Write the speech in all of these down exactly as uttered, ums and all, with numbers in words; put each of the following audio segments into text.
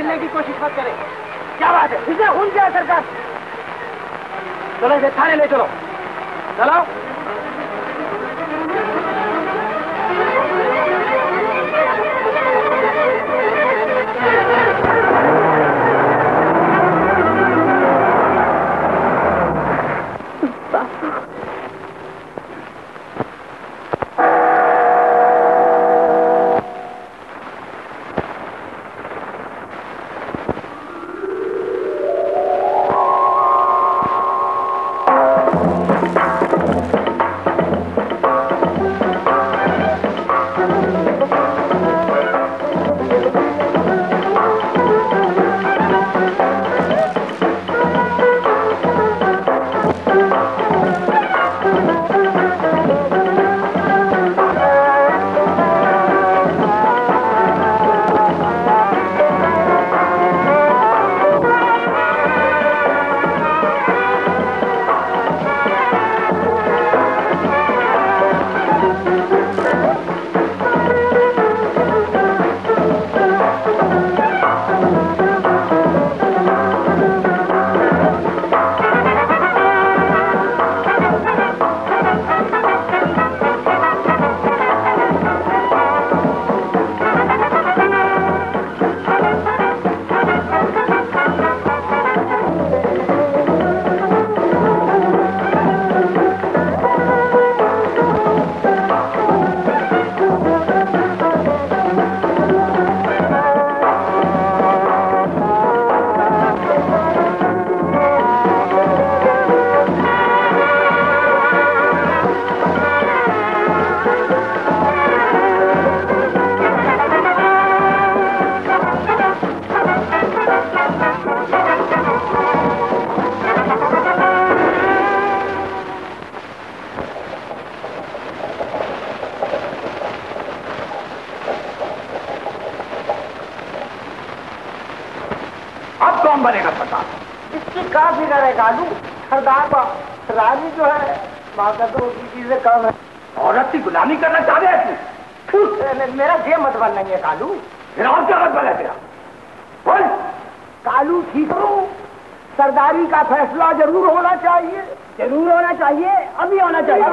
हिलने की कोशिश मत करें। क्या बात है? इसे खून किया सरकार। चलो इसे थाने ले चलो। चलो। बनेगा सरदार? इसकी का फिक्र है कालू? सरदार का रानी जो है माँ का तो किसी से कम है। औरत की गुलामी करना चाह रहे हैं तू? मेरा ये मतबल नहीं है कालू। फिर और क्या मतबल है तेरा? बोल। कालू ठीक हो, सरदारी का फैसला जरूर होना चाहिए। जरूर होना चाहिए, अभी होना चाहिए।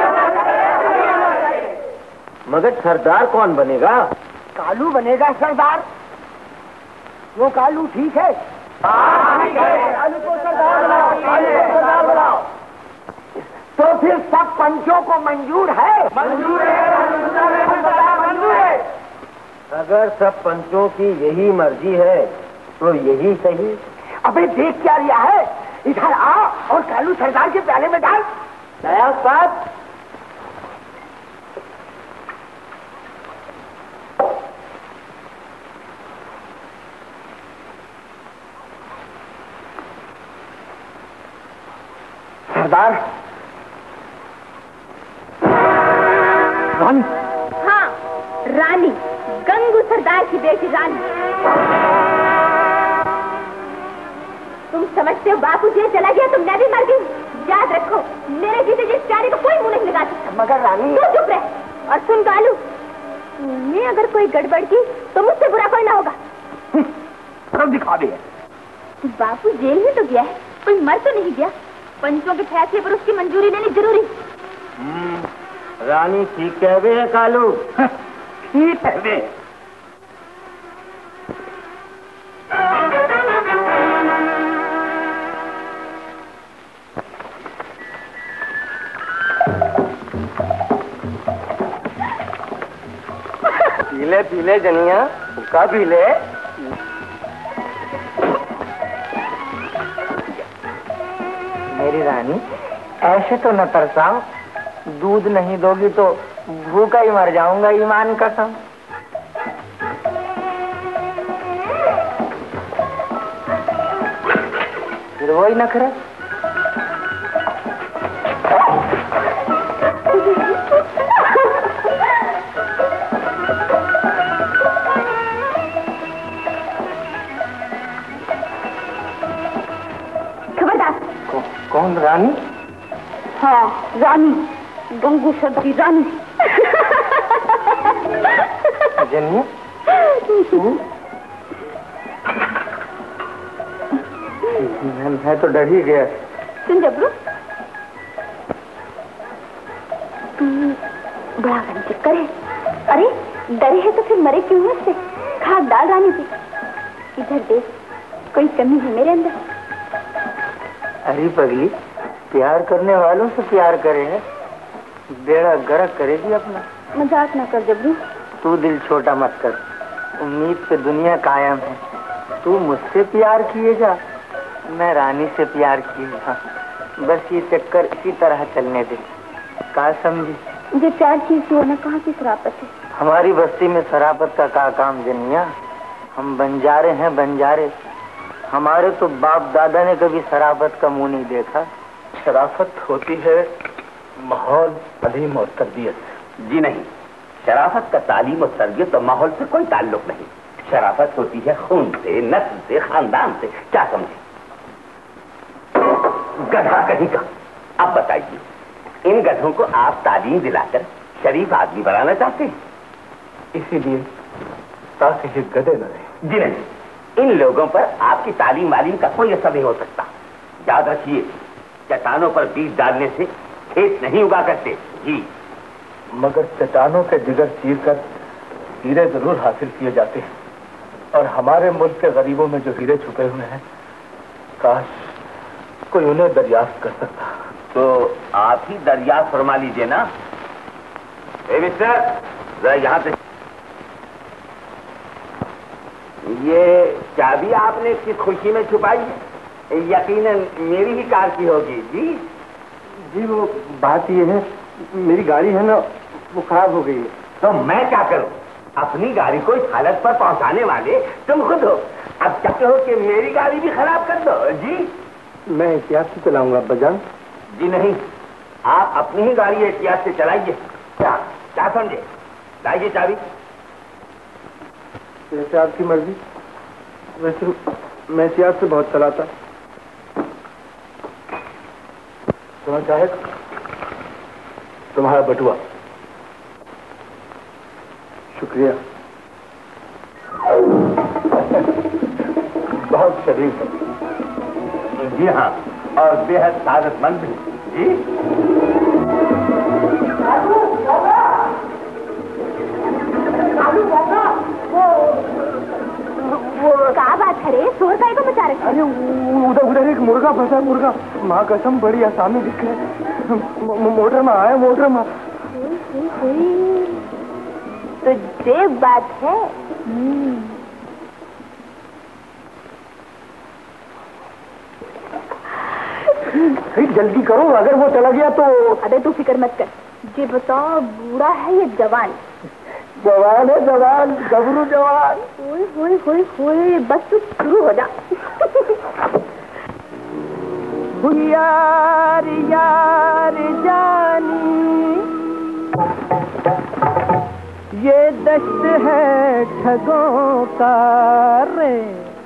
मगर सरदार कौन बनेगा? कालू बनेगा सरदार। वो कालू ठीक है? कालू को सरदार बनाओ, कालू को सरदार बनाओ। तो फिर सब पंचों को मंजूर है? मंजूर है, मंजूर है। अगर सब पंचों की यही मर्जी है तो यही सही। अबे देख क्या लिया है? इधर आ और कालू सरदार के प्याले में डाल। नया साथ सरदार। रानी? हाँ, रानी, गंगू सरदार की बेटी रानी। तुम समझते हो बापू जी चला गया तो मैं भी मर गई? याद रखो, मेरे जीते जिस प्यारे को कोई मुंह नहीं लगा सकता। मगर रानी। तू चुप रह और सुन कालू, मैं अगर कोई गड़बड़ की तो मुझसे बुरा कोई ना होगा। सब दिखा दे। बापू जेल में तो गया है, कोई मर तो नहीं गया। पंचों के फैसले पर उसकी मंजूरी लेनी जरूरी। रानी ठीक कहवे है कालू। ठीक कहवे। पीले पीले जनिया का पीले। मेरी रानी ऐसे तो न तरसाओ, दूध नहीं दोगी तो भूखा ही मर जाऊंगा, ईमान कसम। फिर वही नखरा। कौन? रानी? हाँ, रानी, गंगू सरदार की रानी। जनिया, तू मैं, मैं तो डर ही गया। सुन जबरू, बड़ा चक्कर है। अरे डरे है तो फिर मरे क्यों है उससे? खाक डाल रानी जी। इधर देख, कोई कमी है मेरे अंदर? अरे पगली, प्यार करने वालों से प्यार करे है, बेड़ा गर्क करेगी अपना। मजाक ना कर जबरू। तू दिल छोटा मत कर, उम्मीद पे दुनिया कायम है। तू मुझसे प्यार किए जा, मैं रानी से प्यार किए जा। बस ये चक्कर इसी तरह चलने दे। का समझी? मुझे प्यार चीज की होना कहाँ की शराफत है? हमारी बस्ती में शराफत का का काम जनिया। हम बंजारे हैं, बंजारे। हमारे तो बाप दादा ने कभी शराफत का मुंह नहीं देखा। शराफत होती है माहौल, तालीम और तरबियत। जी नहीं, शराफत का तालीम और तरबियत और माहौल से कोई ताल्लुक नहीं। शराफत होती है खून से, नस्ल से, खानदान से। क्या समझे? गधा कहीं का। अब बताइए, इन गधों को आप तालीम दिलाकर शरीफ आदमी बनाना चाहते हैं? इसीलिए ताकि ये गधे न रहे। जी नहीं, इन लोगों पर आपकी तालीम वालीम का कोई असर नहीं हो सकता। याद रखिए, चट्टानों पर बीज डालने से खेत नहीं उगा करते। जी, मगर चट्टानों के जिगर चीर कर हीरे जरूर हासिल किए जाते हैं। और हमारे मुल्क के गरीबों में जो हीरे छुपे हुए हैं, काश कोई उन्हें दरियाफ्त कर सकता। तो आप ही दरियाफ्त फरमा लीजिए ना। ए मिस्टर, जरा यहाँ से। ये चाबी आपने किस खुशी में छुपाई है? यकीनन मेरी ही कार की होगी। जी जी, वो बात ये है, मेरी गाड़ी है ना, वो खराब हो गई है। तो मैं क्या करूं? अपनी गाड़ी को इस हालत पर पहुंचाने वाले तुम खुद हो। अब चाहते हो कि मेरी गाड़ी भी खराब कर दो? जी, मैं एहतियात से चलाऊंगा अब्बाजान। जी नहीं, आप अपनी ही गाड़ी एहतियात से चलाइए। क्या क्या समझे? लाइए चाबी। जैसे आपकी मर्जी। वैसे मैं एहतियात से बहुत चलाता। सुना चाहे तुम्हारा बटुआ। शुक्रिया। बहुत शरीफ है। जी हाँ, और बेहद सादतमंद भी। जी, क्या बात है रे? शोर काहे को मचा रहे? अरे उधर उधर एक मुर्गा फंसा, मुर्गा। माँ कसम बड़ी आसामी दिख रहे। मोटर में आया, मोटर में। तो ये बात है। जल्दी करो, अगर वो चला गया तो। अबे तू फिक्र मत कर। ये बताओ, बूढ़ा है ये जवान? जवान है, जवान, गबरू जवान। होए होए होए होए, बस तू शुरू हो जा। यार यार जानी, ये दश्त है ठगों का रे।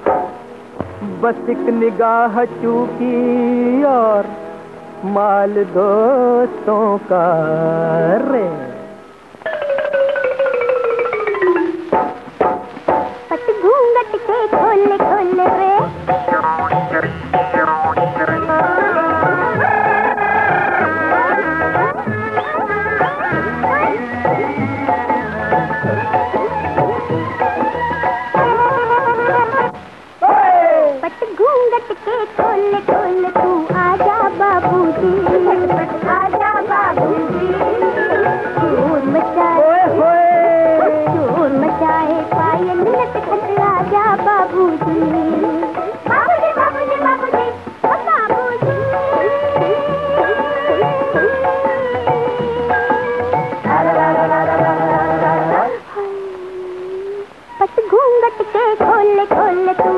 बस एक निगाह चूकी और माल दोस्तों का रे। पट घूंघट के खोले खोले रे। पट घूंघट के खोले खोले, तू आजा बाबूजी, आजा बाबूजी। शोर मचाए, शोर मचाए पायल लटखट, आजा बाबूजी, बाबूजी बाबूजी बाबूजी बाबूजी। पट घूंघट के खोले खोले, तू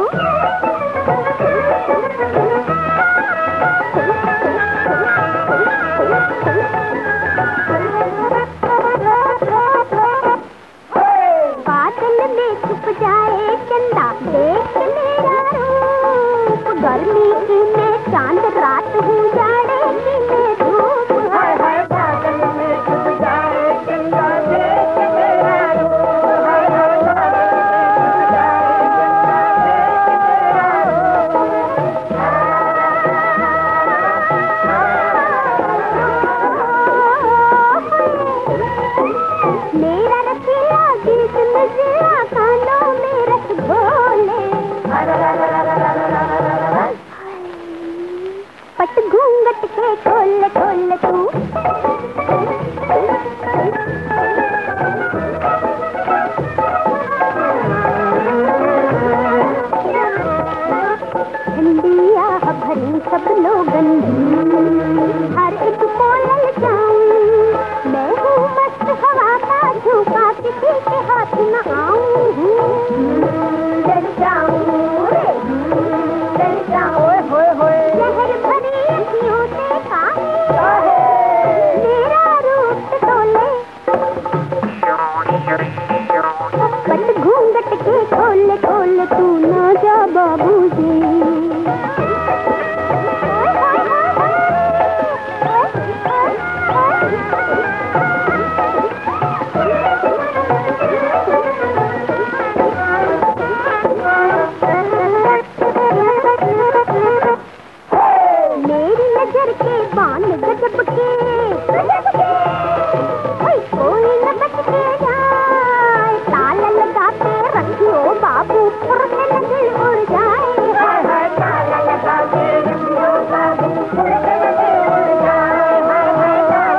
बादल में छुप जाए चंदा, देख मेरा रूप। गर्मी की मैं चांद, रात हूँ जाड़े की मैं धूप। हाय हाय, बादल में छुप जाए चंदा, देख मेरा रूप। हाय हाय, बादल में छुप जाए चंदा, देख मेरा रूप। के खोल खोल तू ना जा बाबूजी। मेरी नजर के बान गजब के कोई न बच के जाए, ताल लगा के रखियो बाबू उड़ने लगे उड़ जाए। हाय हाय ताल लगा के रखियो बाबू उड़ने लगे उड़ जाए। हाय हाय ताल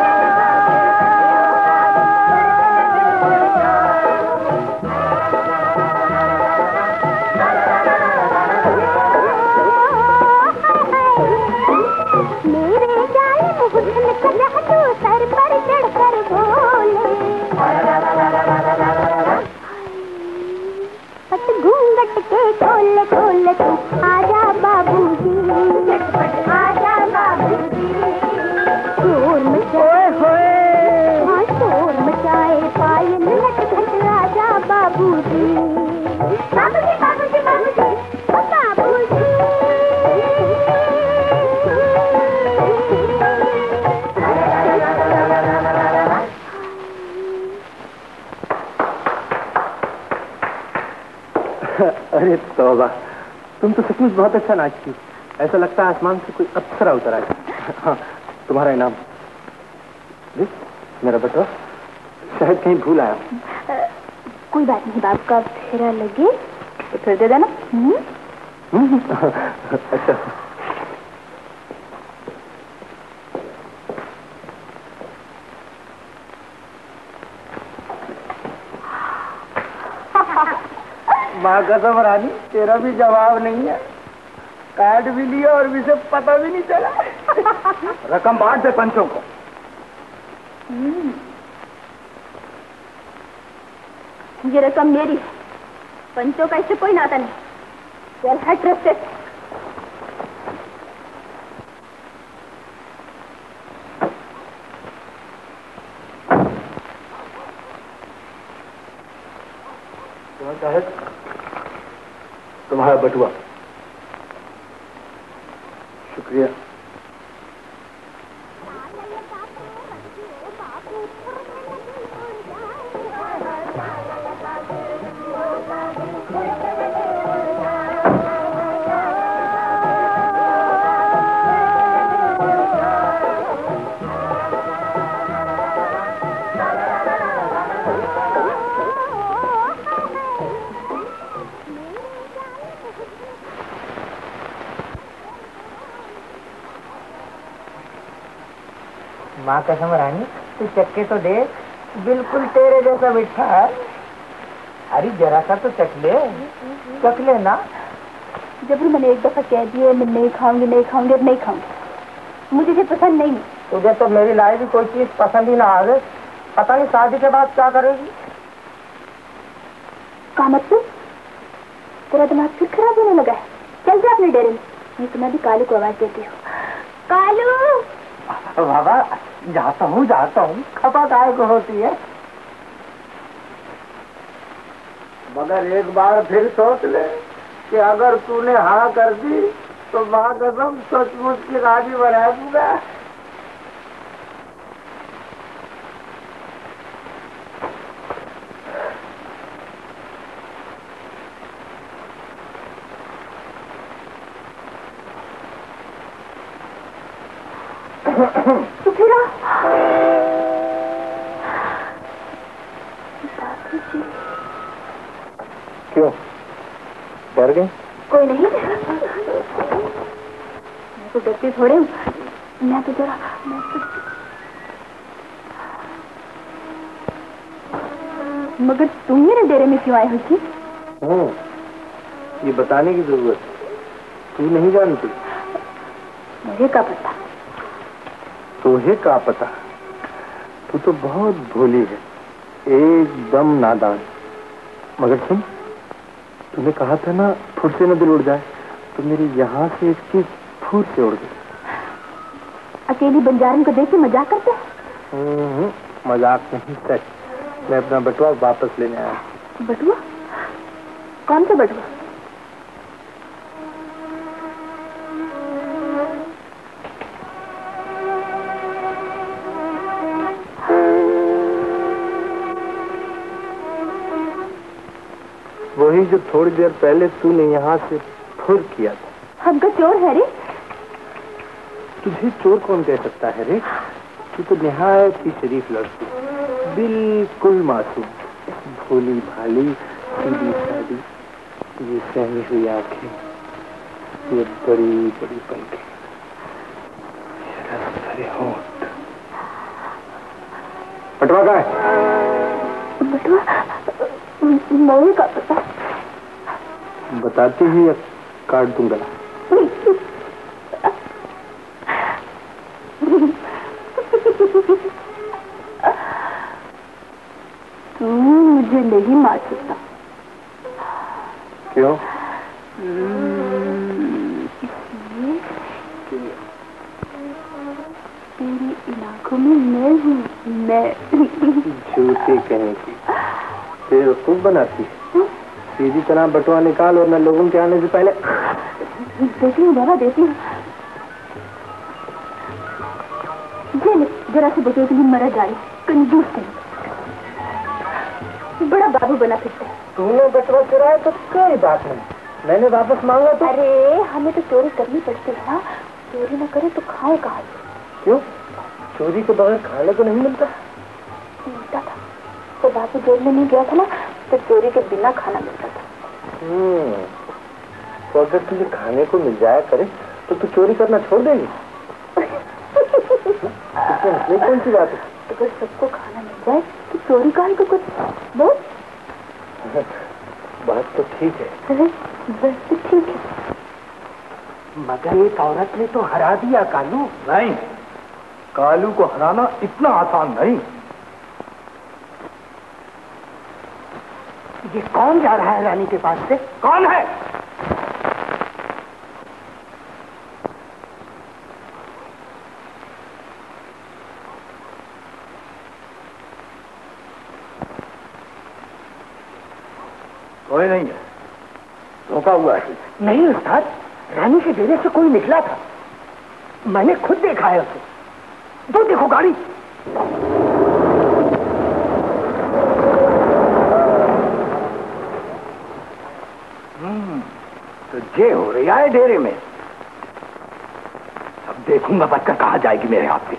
मेरे जालिम हुस्न का जादू सर पर चढ़कर बोले, पट घूंघट के खोल खोल तू आजा बाबूजी, आजा बाबूजी। शोर मचाए हाँ शोर मचाए पायल लट घट आजा बाबूजी, बाबूजी बाबूजी बाबूजी ओ बाबूजी। अरे तौबा, तुम तो सचमुच बहुत अच्छा नाचती। ऐसा लगता है आसमान से कोई अप्सरा उतर आया। हाँ, तुम्हारा इनाम। देख, मेरा बटुआ शायद कहीं भूल आया। कोई बात नहीं, बाप का फेरा लगे तो फिर दे देना। अच्छा। माँ कसम रानी, तेरा भी जवाब नहीं है। कार्ड भी लिया और मुझे पता भी नहीं चला। रकम बांट दे पंचों को। ये रकम मेरी है, पंचों का इससे कोई नाता नहीं। चल हट रस्ते। साहब, तुम्हारा बटुआ। शुक्रिया। माँ कसम रानी, तू चक्के तो दे, बिल्कुल तेरे जैसा मीठा है। अरे जरा सा तो चख ले, चख ले ना। जबरू मैंने एक दफा कह दिया मैं नहीं खाऊंगी नहीं खाऊंगी अब नहीं खाऊंगी। मुझे ये पसंद नहीं। तुझे तो मेरी लाई भी कोई चीज पसंद ही ना आ गई। पता नहीं शादी के बाद क्या करेगी। का मतलब? तेरा दिमाग फिर खराब होने लगा है। चल जा अपने डेरे में, नहीं तो मैं भी कालू को आवाज देती हूँ। कालू! बाबा जाता हूँ जाता हूँ, खपा काय को होती है। मगर एक बार फिर सोच ले कि अगर तूने हाँ कर दी तो माँ कसम सचमुच की राजी बना दूंगा। सुखीरा, क्यों डर गई? कोई नहीं, मैं तो डरती थोड़े हूँ। मैं तो जरा मैं तो... मगर तुम मेरे डेरे में क्यों आए हो जी? हम्म, ये बताने की जरूरत तू नहीं जानती। मुझे क्या पता? तुझे क्या पता? तू तो बहुत भोली है, एकदम नादान। मगर सुन, तूने कहा था ना फुट से न दिल उड़ जाए, तो मेरी यहाँ से एक चीज फूट से उड़ गई। अकेली बंजारन को देख के मजाक करते? हम्म, मजाक नहीं, सच। मैं अपना बटुआ वापस लेने आया। बटुआ? कौन सा बटुआ? वही जो थोड़ी देर पहले तूने यहाँ से फुर किया था। हमका चोर है रे? तुझे चोर कौन कह सकता है रे? तू तो निहायत ही शरीफ लड़की, बिल्कुल मासूम, भोली भाली, सीधी सादी, ये सहमी हुई आंखें, ये बड़ी बड़ी पलकें, रस भरे होंठ। बटवा का है? बटुआ नहीं का पता। बताती ही या काट दूंगा? तू मुझे नहीं मार सकता। क्यों? इसलिए कि तेरी इन आंखों में मैं हूँ, मैं। झूठी कहेगी, तेरे खूब बनाती है। सीधी तरह बटुआ निकाल और मैं लोगों के आने से पहले देती हूँ बाबा, देती हूँ। ये ले, जरा से बचो के लिए मरा जाए, कंजूस है, बड़ा बाबू बना फिरता है। तूने बटुआ चुराया तो कोई बात नहीं, मैंने वापस मांगा तो। अरे हमें तो चोरी करनी पड़ती है ना, चोरी न करे तो खाए कहाँ? क्यों? चोरी के बगैर खाने को नहीं मिलता? मिलता था, तो बाबू जेल में नहीं गया था ना, तो चोरी के बिना खाना मिलता था। हम्म, तो अगर तुझे खाने को मिल जाया करे तो तू चोरी करना छोड़ देगी? इसमें कौन सी बात है? अगर सबको खाना मिल जाए तो चोरी काहे को कुछ बोल। बात तो ठीक है। अरे बस तो ठीक है, मगर एक औरत ने तो हरा दिया कालू। नहीं, कालू को हराना इतना आसान नहीं। ये कौन जा रहा है रानी के पास से? कौन है? कोई नहीं है, धोखा हुआ है। नहीं उस्ताद, रानी के डेरे से कोई निकला था, मैंने खुद देखा है उसे। तो देखो गाड़ी। हम्म, तो ये हो रही है डेरे में। अब देखूंगा बचकर कहाँ जाएगी मेरे हाथ से।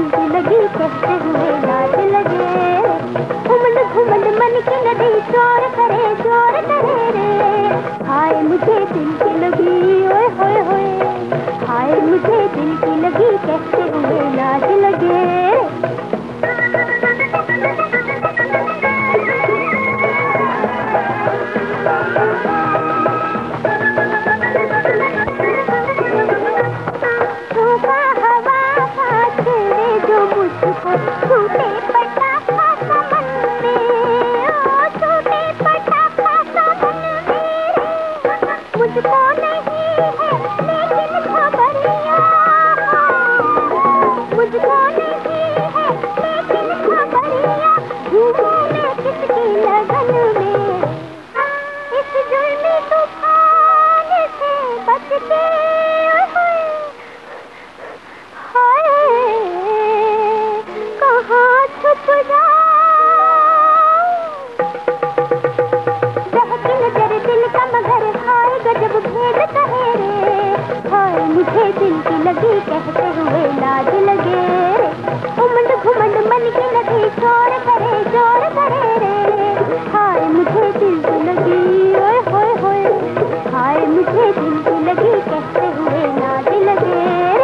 कहते हुए लाज लगे, घुमंड घुमंड मन की नदी चोर लगी कहते हुए लाज लगे रे। उमंड घुमंड मन की नदी शोर करे शोर करे रे। हाय मुझे दिल की लगी ओए होए होए। हाय मुझे दिल की लगी कहते हुए लाज लगे रे।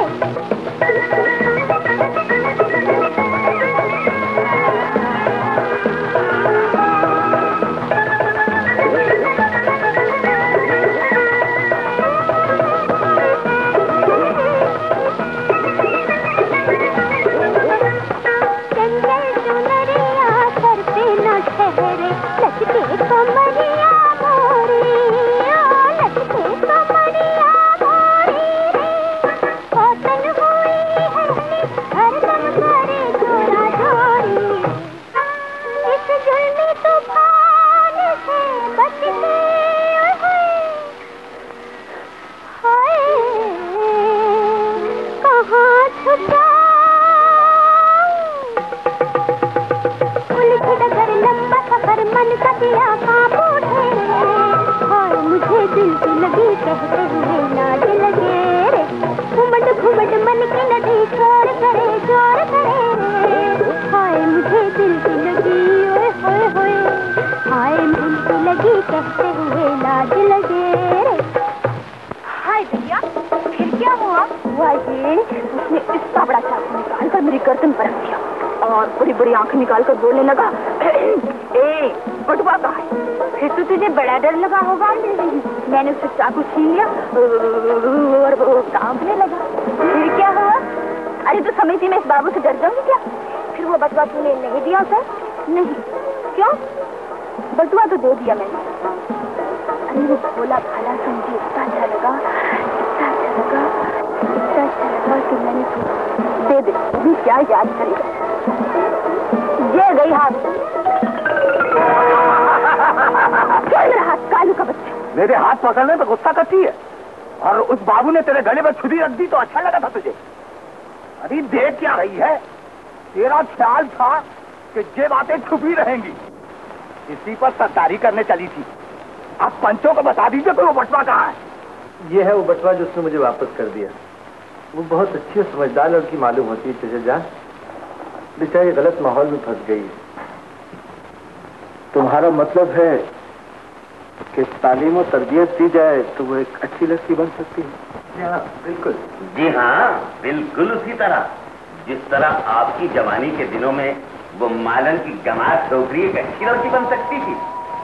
निकाल कर बोलने लगा, ए बटुआ कहाँ है? फिर तो तुझे बड़ा डर लगा होगा। मैंने उससे चाकू छीन लिया और वो कांपने लगा। फिर क्या हुआ? अरे तो समझती मैं इस बाबू से डर जाऊंगी क्या? फिर वो बटुआ तूने नहीं दिया उसे? नहीं। क्यों? बटुआ तो दे दिया मैंने। अरे वो भोला भाला समझी इतना अच्छा लगा, इतना अच्छा लगा, इतना अच्छा लगा कि मैंने दे दे। अभी क्या याद करेगा? ये गई हाथ। मेरा हाथ, कालू का बच्चा। मेरे हाथ पकड़ने पे गुस्सा करती है और उस बाबू ने तेरे गले में छुरी रख दी तो अच्छा लगा था तुझे? अरे देख क्या रही है? तेरा ख्याल था कि ये बातें छुपी रहेंगी, इसी पर सरदारी करने चली थी। अब पंचों को बता दीजिए कि वो बटवा कहाँ है। ये है वो बटवा जो उसने मुझे वापस कर दिया। वो बहुत अच्छी और समझदार लड़की मालूम होती है तुझे जान। बेचारी गलत माहौल में फंस गई। तुम्हारा मतलब है कि तालीम और तरबियत दी जाए तो वो एक अच्छी लड़की बन सकती है? हाँ बिल्कुल। जी हाँ, बिल्कुल उसी तरह जिस तरह आपकी जवानी के दिनों में वो मालन की गमात डोगरी एक अच्छी लड़की बन सकती थी।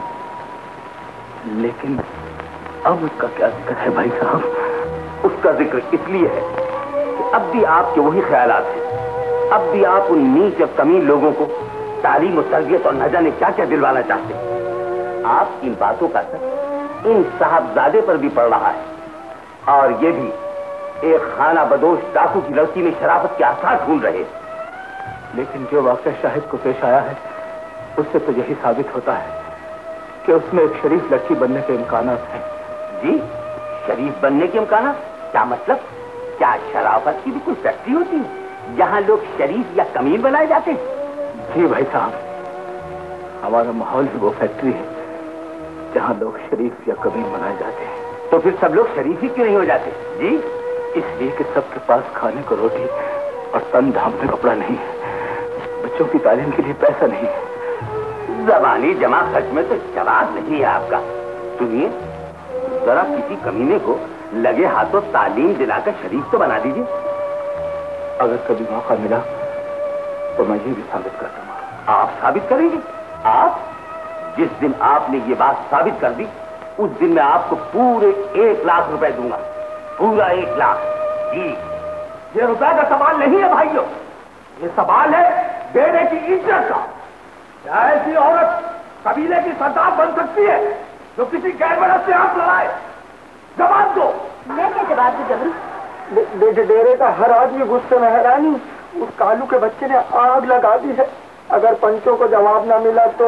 लेकिन अब उसका क्या जिक्र है भाई साहब? उसका जिक्र इसलिए है कि अब भी आपके वही ख्यालात हैं। अब भी आप उन नीच और कमीन लोगों को तालीम और तरबियत और न जाने क्या क्या दिलवाना चाहते हैं। आप इन बातों का असर इन साहबजादे पर भी पड़ रहा है और ये भी एक खाना बदोश डाकू की लड़की में शराफत के आसार ढूंढ रहे। लेकिन जो वाकया शाहिद को पेश आया है उससे तो यही साबित होता है कि उसमें एक शरीफ लड़की बनने के इम्कान हैं। जी, शरीफ बनने के इम्कान? क्या मतलब? क्या शराफत की भी कोई फैक्ट्री होती है जहाँ लोग शरीफ या कमीन बनाए जाते हैं? जी भाई साहब, हमारा माहौल ही वो फैक्ट्री है जहाँ लोग शरीफ या कमीन बनाए जाते हैं। तो फिर सब लोग शरीफ ही क्यों नहीं हो जाते? जी, इसलिए कि सबके पास खाने को रोटी और तन ढांपने कपड़ा नहीं है, बच्चों की तालीम के लिए पैसा नहीं है। जवानी जमा खर्च में तो जवाब नहीं है आपका। सुनिए, जरा किसी कमीने को लगे हाथों तालीम दिलाकर शरीफ तो बना दीजिए। अगर कभी मौका मिला तो मैं ये भी साबित कर दूंगा। आप साबित करेंगे? आप? जिस दिन आपने ये बात साबित कर दी उस दिन मैं आपको पूरे एक लाख रुपए दूंगा। पूरा एक लाख। जी, ये रुपए का सवाल नहीं है भाइयों, ये सवाल है बेटे की इज्जत का। क्या ऐसी औरत कबीले की सरदार बन सकती है जो किसी गैर मर्द से हाथ लड़ाए? जवाब दो। मैं क्या जवाब दूं जबरू? बेटे डेरे का हर आदमी गुस्से में है रानी। उस कालू के बच्चे ने आग लगा दी है। अगर पंचों को जवाब ना मिला तो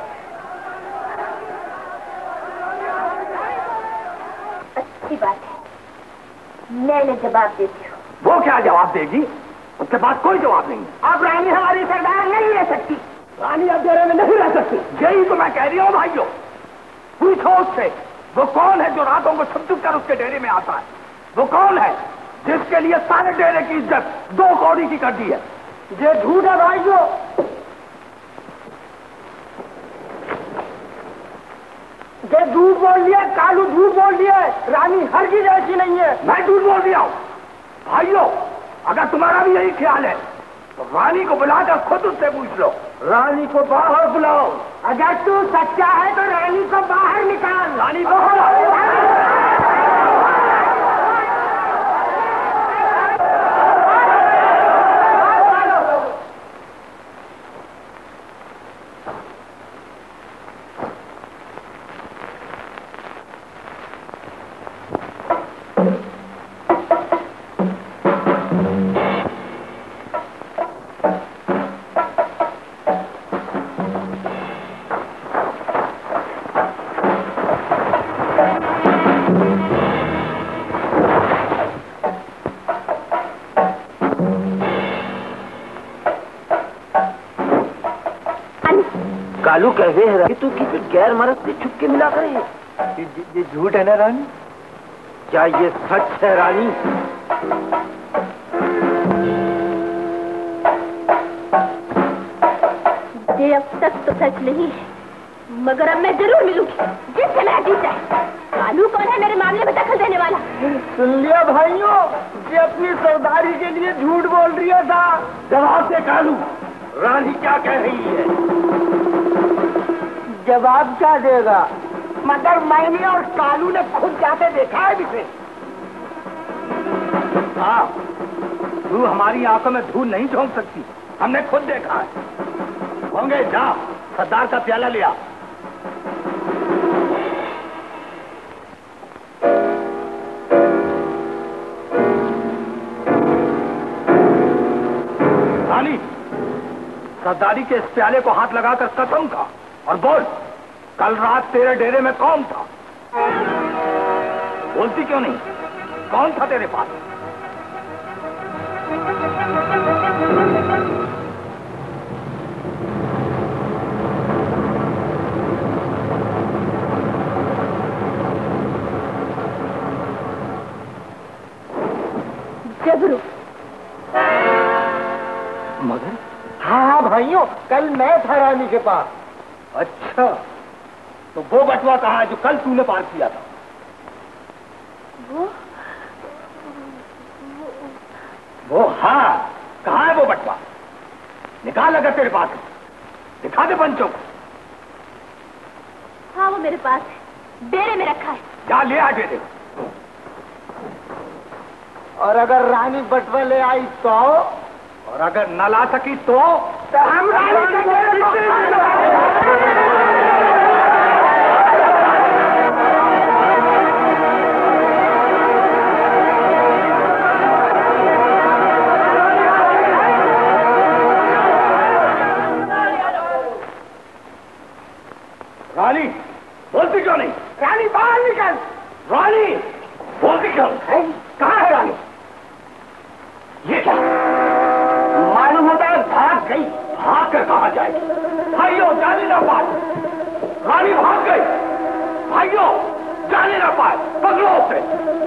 अच्छी बात है, मैं जवाब देती हूँ। वो क्या जवाब देगी? उसके पास कोई जवाब नहीं है। अब रानी हमारी सरदार नहीं रह सकती। रानी अब डेरे में नहीं रह सकती। यही तो मैं कह रही हूँ भाइयों। पूछो उससे वो कौन है जो रातों को छुप छुप कर उसके डेरे में आता है। वो कौन है जिसके लिए सारे डेरे की इज्जत दो कौड़ी की कर दी है। ये झूठ है भाइयों, ये झूठ बोल दिया, कालू झूठ बोल दिया। रानी हरगिज ऐसी नहीं है। मैं झूठ बोल दिया हूं। भाइयों, अगर तुम्हारा भी यही ख्याल है तो रानी को बुलाकर खुद उससे पूछ लो। रानी को बाहर बुलाओ। अगर तू सच्चा है तो रानी को बाहर निकाल। रानी को कालू कहते हैं कि तू किसी गैर मर्द से छुप के मिला करे। ये, ये झूठ है ना रानी? क्या ये सच है रानी? ये अब तक तो सच नहीं है, मगर अब मैं जरूर मिलूंगी जिससे मेरा जीत जाए। कालू कौन है मेरे मामले में दखल देने वाला? सुन लिया भाइयों, ये अपनी सरदारी के लिए झूठ बोल रही था। जवाब दे कालू, रानी क्या कह रही है? जवाब क्या देगा? मगर मैंने और कालू ने खुद जाके देखा है इसे। हाँ, तू हमारी आंखों में धूल नहीं झोंक सकती, हमने खुद देखा है। होंगे जा, सरदार का प्याला लिया। रानी, सरदारी के इस प्याले को हाथ लगाकर कसम खा और बोल, कल रात तेरे डेरे में कौन था? बोलती क्यों नहीं? कौन था तेरे पास? जबरू। मगर हाँ भाइयों, कल मैं था रानी के पास। अच्छा, तो वो बटुआ कहाँ है जो कल तूने पार किया था? वो वो हाँ, कहाँ है वो बटुआ? निकाल अगर तेरे पास है, दिखा दे पंचों को। हाँ, वो मेरे पास है, डेरे में रखा है। जा ले आ डेरे। और अगर रानी बटुआ ले आई तो, और अगर न ला सकी तो, तो हम रानी के डेरे को रानी, बोलती क्यों नहीं? रानी बाहर निकल। रानी, बोलती क्यों? कहाँ है रानी? ये क्या मालूम होता है भाग गई। भाग कर कहाँ जाए? भाइयों, जाने ना पाए। रानी भाग गई। भाइयों, जाने ना पाए, पकड़ो उसे।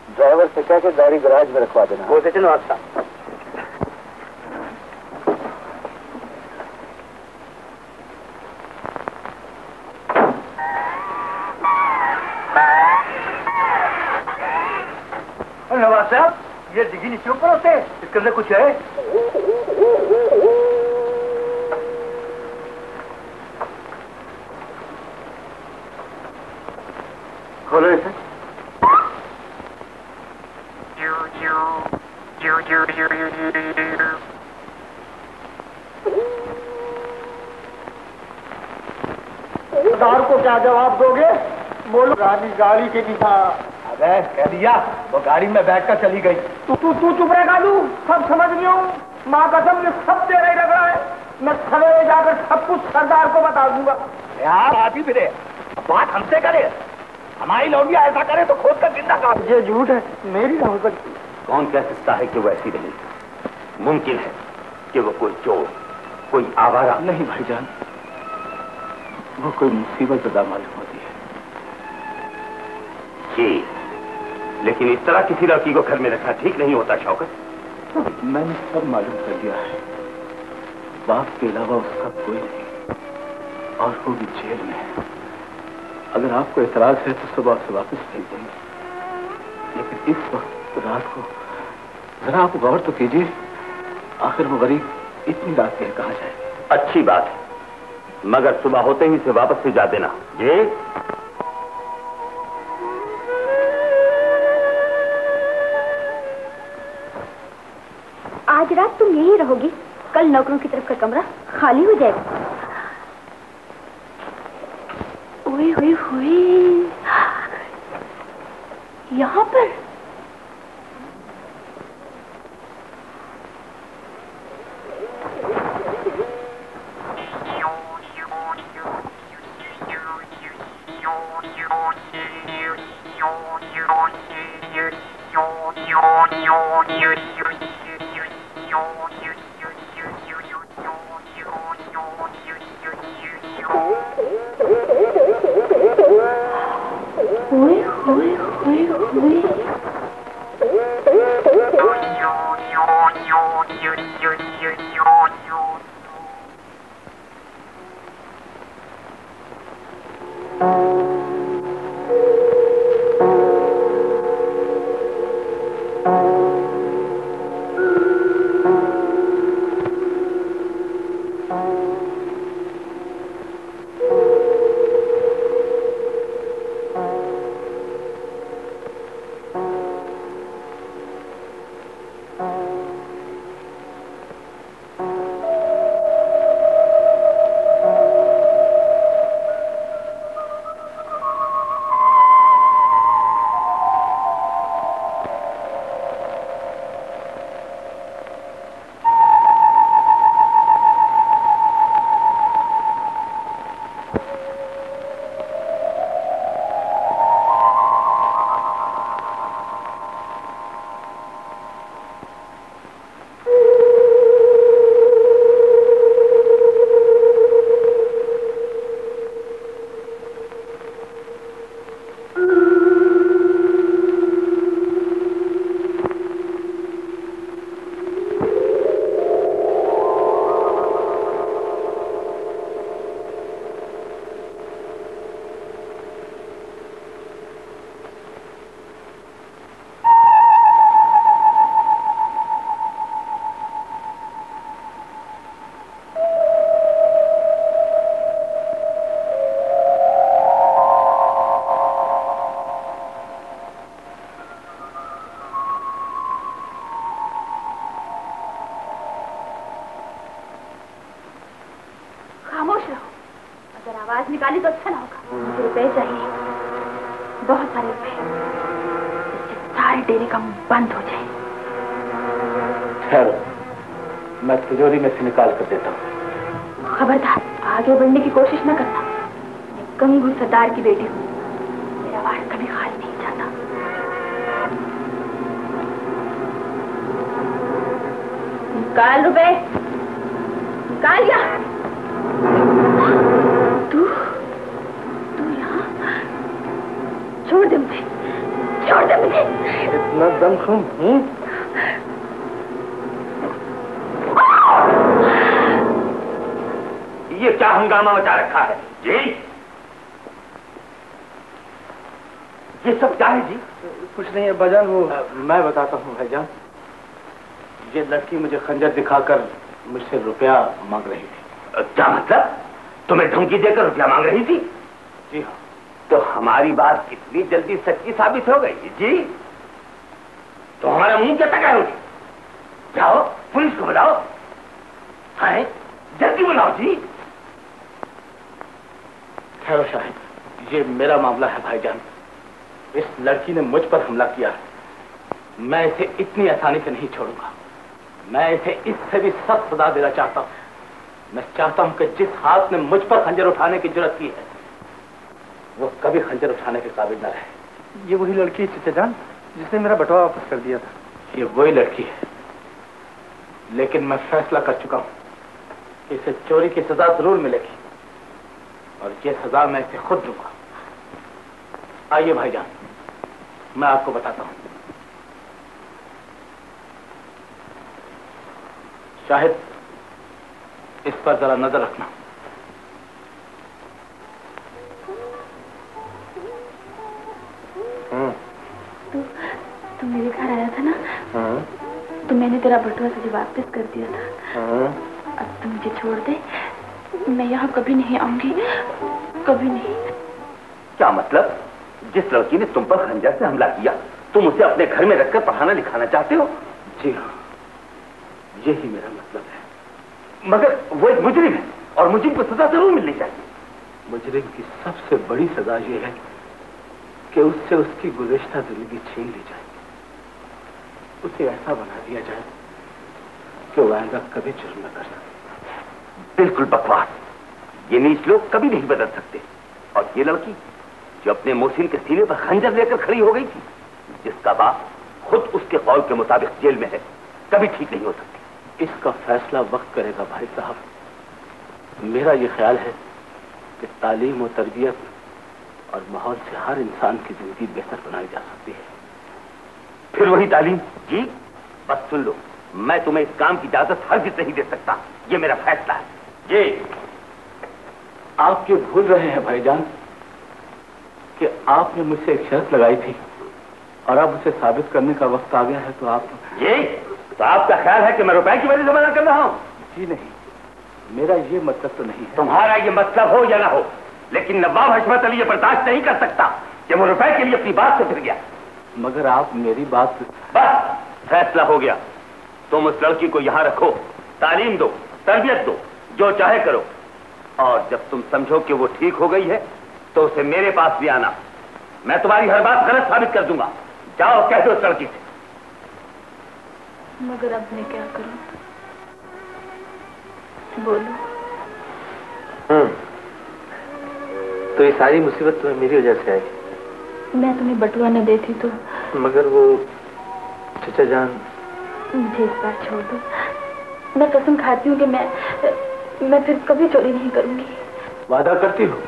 ड्राइवर से कह के गाड़ी गैराज में रखवा देना। वो से चलो आपका। नवाज साहब, ये डिग्गी नीचे ऊपर होते हैं, इसके अंदर कुछ है? खोलो इसे। सरदार को क्या जवाब दोगे? बोलो। रानी गाड़ी के दिशा। अबे कह दिया, वो गाड़ी में बैठकर चली गई। तू तू तू चुप रह कालू, सब समझ नहीं हूँ। माँ कसम ये सब तेरा ही लग रहा है। मैं सवेरे जाकर सब कुछ सरदार को बता दूंगा। यार बात ही फिरे, बात हमसे करे। हमारी लौंडिया ऐसा करे तो खोद कर जिंदा काट। ये झूठ है, मेरी ना हो सकती। कौन कह सकता है कि वो ऐसी नहीं? मुमकिन है कि वो कोई चोर, कोई आवारा। नहीं भाईजान, वो कोई मुसीबत ज़्यादा मालूम होती है। जी, लेकिन इस तरह किसी लड़की को घर में रखना ठीक नहीं होता शौकत। मैंने सब मालूम कर दिया है। बाप के अलावा उसका कोई नहीं, और वो भी जेल में है। अगर आपको एतराज है तो सुबह से वापस भेज देंगे, लेकिन इस वक्त रात को जरा आप गौर तो कीजिए। आखिर वो गरीब इतनी रात में कहाँ जाए? अच्छी बात है, मगर सुबह होते ही से वापस से जा देना। जी आज रात तुम यहीं रहोगी, कल नौकरों की तरफ का कमरा खाली हो जाएगा। ओए ओए ओए, यहाँ पर निकाली तो अच्छा ना होगा। मुझे रुपए चाहिए, बहुत सारे रुपए, इससे सारे डेरे का बंद हो जाए। ठहरो, मैं तिजोरी में से निकाल कर देता हूँ। खबरदार, आगे बढ़ने की कोशिश न करना। मैं गंगू सरदार की बेटी हूँ, मेरा वार कभी खाली नहीं जाता। निकाल रुपए, निकाल या तू तू यहाँ छोड़ दे मुझे, छोड़ दे मुझे। इतना दम खून? ये क्या हंगामा मचा रखा है जी? ये सब क्या है जी? कुछ नहीं है भाईजान, वो मैं बताता हूँ भाईजान। ये लड़की मुझे खंजर दिखाकर मुझसे रुपया मांग रही थी। क्या मतलब? तुम्हें धमकी देकर रुपया मांग रही थी? जी हाँ। तो हमारी बात कितनी जल्दी सच्ची साबित हो गई जी। तो हमारा मुंह क्या तक होगी? जाओ पुलिस को बुलाओ। हाँ जल्दी बुलाओ जी। ठहरो शाहिद, ये मेरा मामला है भाईजान। इस लड़की ने मुझ पर हमला किया है। मैं इसे इतनी आसानी से नहीं छोड़ूंगा। मैं इसे इससे भी सख्त सजा देना चाहता हूँ। मैं चाहता हूँ कि जिस हाथ ने मुझ पर खंजर उठाने की जरूरत की है वो कभी खंजर उठाने के काबिल न रहे। ये वही लड़की है चचा जान जिसने मेरा बटुआ वापस कर दिया था। ये वही लड़की है, लेकिन मैं फैसला कर चुका हूँ कि इसे चोरी की सजा जरूर मिलेगी और ये सजा मैं इसे खुद दूंगा। आइए भाईजान, मैं आपको बताता हूँ। शाहिद, इस पर जरा नजर रखना। तू तू मेरे घर आया था ना? तो मैंने तेरा बटुआ तुझे वापस कर दिया था। अब तू मुझे छोड़ दे, मैं यहाँ कभी नहीं आऊंगी, कभी नहीं। क्या मतलब? जिस लड़की ने तुम पर खंजर से हमला किया तुम उसे अपने घर में रखकर पढ़ाना लिखाना चाहते हो? जी हाँ, यही मेरा मतलब है। मगर वो एक मुजरिम है और मुजरिम को सजा जरूर मिलनी चाहिए। मुजरिम की सबसे बड़ी सजा यह है कि उससे उसकी गुज़िश्ता जिंदगी छीन ली जाए, उसे ऐसा बना दिया जाए कि वो आइंदा कभी जुर्म न कर सके। बिल्कुल बकवास। ये नीच लोग कभी नहीं बदल सकते। और ये लड़की जो अपने मोहसिन के सीने पर खंजर लेकर खड़ी हो गई थी, जिसका बाप खुद उसके कौल के मुताबिक जेल में है, कभी ठीक नहीं हो सकती। इसका फैसला वक्त करेगा भाई साहब। मेरा ये ख्याल है कि तालीम और तरबियत और माहौल से हर इंसान की जिंदगी बेहतर बनाई जा सकती है। फिर वही तालीम जी। बस सुन लो, मैं तुम्हें इस काम की इजाजत हरगिज़ नहीं दे सकता। ये मेरा फैसला है। ये आप क्यों भूल रहे हैं भाईजान कि आपने मुझसे एक शर्त लगाई थी और अब उसे साबित करने का वक्त आ गया है। तो आप ये तो आपका ख्याल है कि मैं रुपए की वजह से मना कर रहा हूं? जी नहीं, मेरा ये मतलब तो नहीं है। तुम्हारा ये मतलब हो या ना हो, लेकिन नवाब हशमत अली ये बर्दाश्त नहीं कर सकता कि वो रुपए के लिए अपनी बात से फिर गया। मगर आप मेरी बात। बस फैसला हो गया। तुम उस लड़की को यहां रखो, तालीम दो, तरबियत दो, जो चाहे करो। और जब तुम समझो कि वो ठीक हो गई है तो उसे मेरे पास भी आना। मैं तुम्हारी हर बात गलत साबित कर दूंगा। जाओ कह दो उस लड़की से। मगर अब मैं क्या करूं? बोलो। हम्म तो ये सारी मुसीबत तुम्हें मेरी वजह से आई। मैं तुम्हें बटुआ न देती तो। मगर वो चचा जान। मुझे इस बार छोड़ दो। मैं कसम खाती हूँ कि मैं मैं फिर कभी चोरी नहीं करूंगी। वादा करती हो?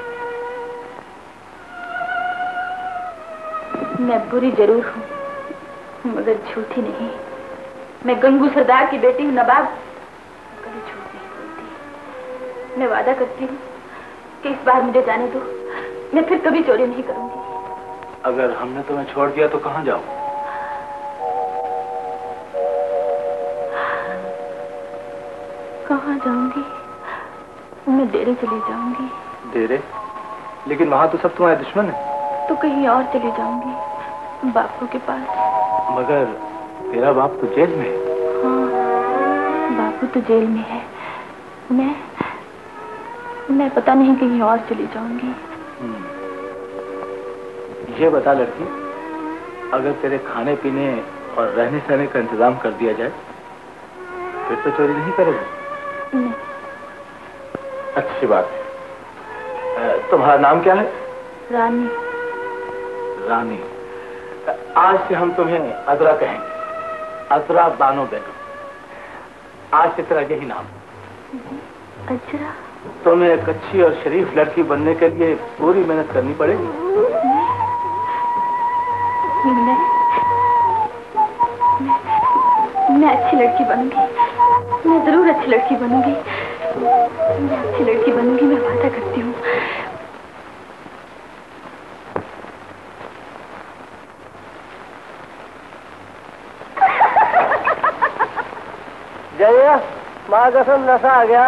मैं बुरी जरूर हूँ मगर झूठी नहीं। मैं गंगू सरदार की बेटी हूँ नवाब, कभी झूठ नहीं बोलती। मैं वादा करती हूँ कि इस बार मुझे जाने दो, मैं फिर कभी चोरी नहीं करूंगी। अगर हमने तुम्हें छोड़ दिया तो कहाँ जाओ? कहाँ जाऊंगी? मैं डेरे चली जाऊंगी। डेरे? लेकिन वहां तो सब तुम्हारे दुश्मन है। तो कहीं और चली जाऊंगी, बापू के पास। मगर तेरा बाप तो जेल में है। हाँ, बापू तो जेल में है। मैं मैं पता नहीं कहीं और चली जाऊंगी। ये बता लड़की, अगर तेरे खाने पीने और रहने सहने का इंतजाम कर दिया जाए फिर तो चोरी नहीं करेगी? नहीं। अच्छी बात है। तुम्हारा नाम क्या है? रानी। रानी। आज से हम तुम्हें अजरा कहेंगे। अजरा बानो बेगम। आज से तेरा यही नाम। अजरा? तुम्हें एक अच्छी और शरीफ लड़की बनने के लिए पूरी मेहनत करनी पड़ेगी। मैं, मैं मैं अच्छी लड़की बनूंगी, मैं जरूर अच्छी लड़की बनूंगी, मैं अच्छी लड़की बनूंगी, मैं वादा करती हूँ। जया, माँ कसम नशा आ गया।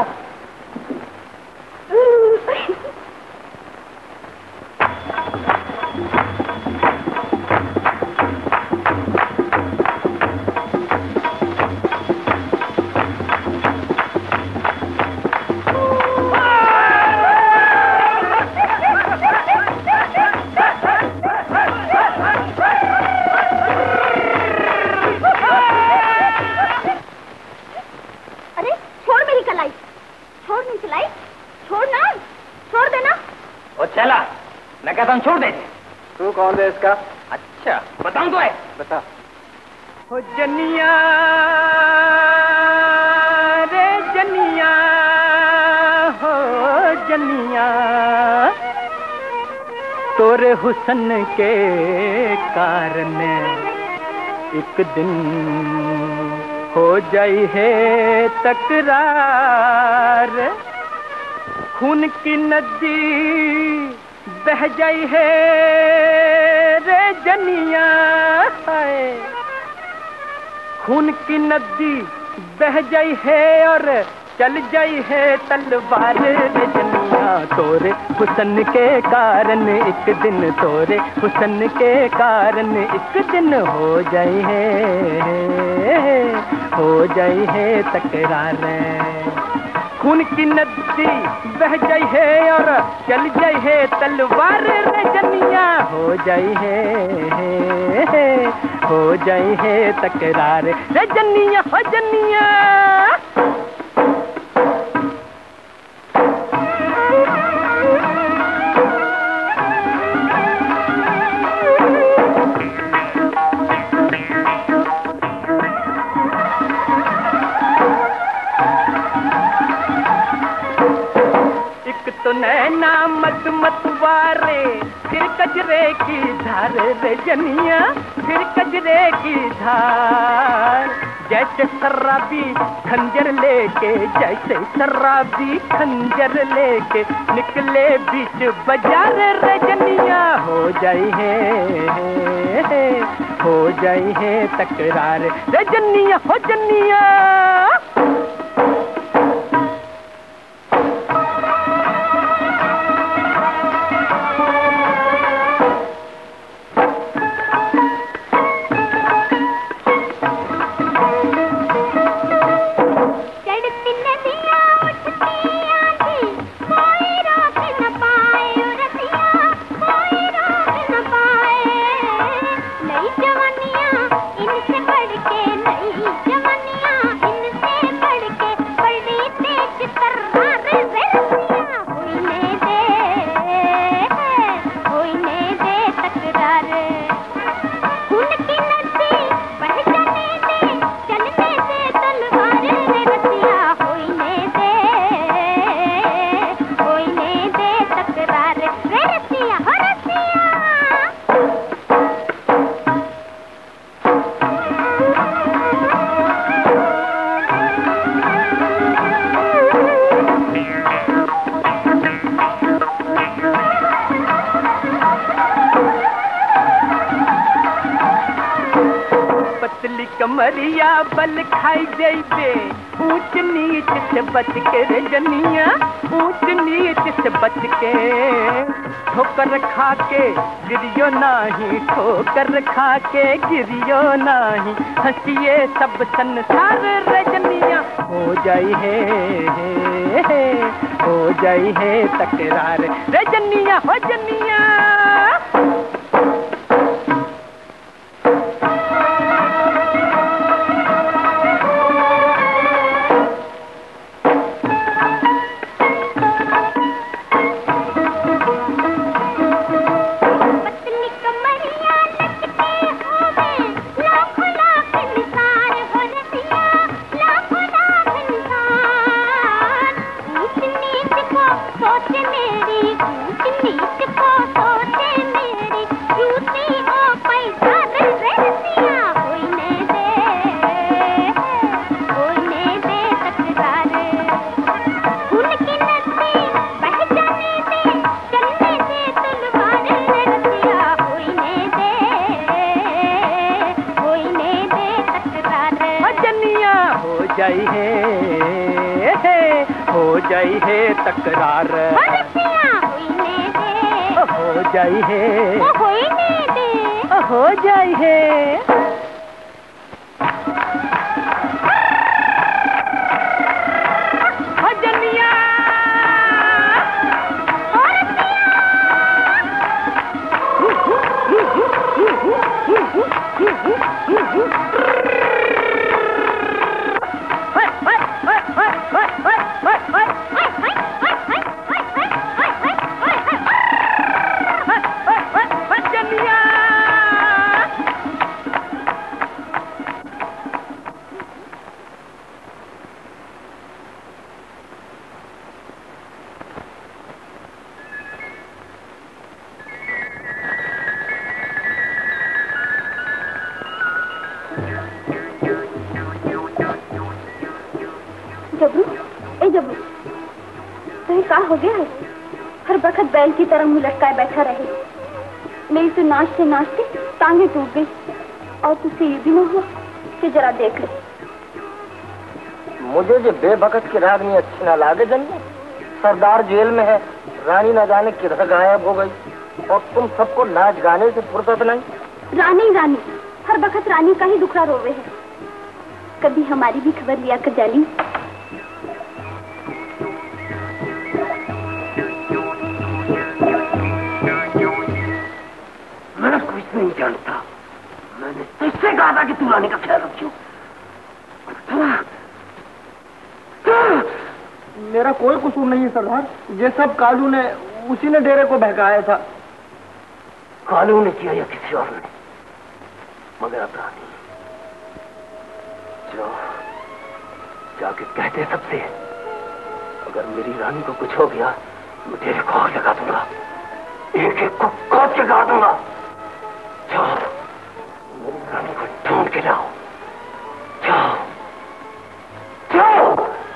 छोड़ दे। तू कौन है इसका? अच्छा बताऊं तो है, बता। हो जनिया रे जनिया, हो जनिया, तोरे हुस्न के कारण एक दिन हो जाई है तकरार, खून की नदी बह जाई है रे जनिया, है खून की नदी बह जाई है और चल जाई है तलवार रे जनिया, तोरे हुस्न के कारण एक दिन, तोरे हुस्न के कारण एक दिन हो जाई है, हो जाई है तकरार, खून की नदी बह जाई है और चल जाई है तलवार रे जनिया, हो जाई है, हो जाई है तकरार रे जनिया, हो जनिया। तो नैना मत मतवारे, फिर कजरे की धार रे जनिया, फिर कजरे की धार, जैसे शराबी खंजर लेके, जैसे शराबी खंजर लेके निकले बीच बाजार रे जनिया, हो जाई है, हो जाई है तकरार रे जनिया, हो जनिया। कमरिया बल खाई जाइबे, ऊंच नीच से बच के रे जनिया, ऊंच नीच से बच के, ठोकर खा के गिरियो नाही, ठोकर खा के गिरियो नाही, हंसिए सब संसार रे जनिया, हो जाई है, हो जाई है तकरार रे जनिया, हो जनिया। सोच मेरी ऊंच नीच को सोचे मेरी जाई है, हो जाई है तकरार, हो जाई है, हो जाई है। जबरू, ए जबरू, तुम्हें क्या हो गया है? हर वक्त बैल की तरह मुंह लटकाए बैठा रहे। मेरी तो नाचते नाचते टांगे टूट गई, और तुझसे ये भी न हुआ कि जरा देख ले। मुझे जो बेबकत की रागनी अच्छी ना लागे जन्म। सरदार जेल में है, रानी न जाने किधर गायब हो गई, और तुम सबको नाच गाने से फुर्सत नहीं। रानी रानी, हर वक्त रानी का ही दुखड़ा रोवे है। कभी हमारी भी खबर लिया कर जाली। मैं कुछ नहीं जानता। मैंने तुझसे कहा था कि तू रानी का ख्याल रखियो। मेरा कोई कसूर नहीं है सरदार, ये सब कालू ने, उसी ने डेरे को बहकाया था। कालू ने किया या किसी और ने, मगर अब रानी जो जाके कहते सबसे, अगर मेरी रानी को कुछ हो गया मैं तेरे को आग लगा दूंगा, एक एक को काट के गाड़ दूंगा। जाओ मेरी रानी को ढूंढ के लाओ, जाओ जाओ।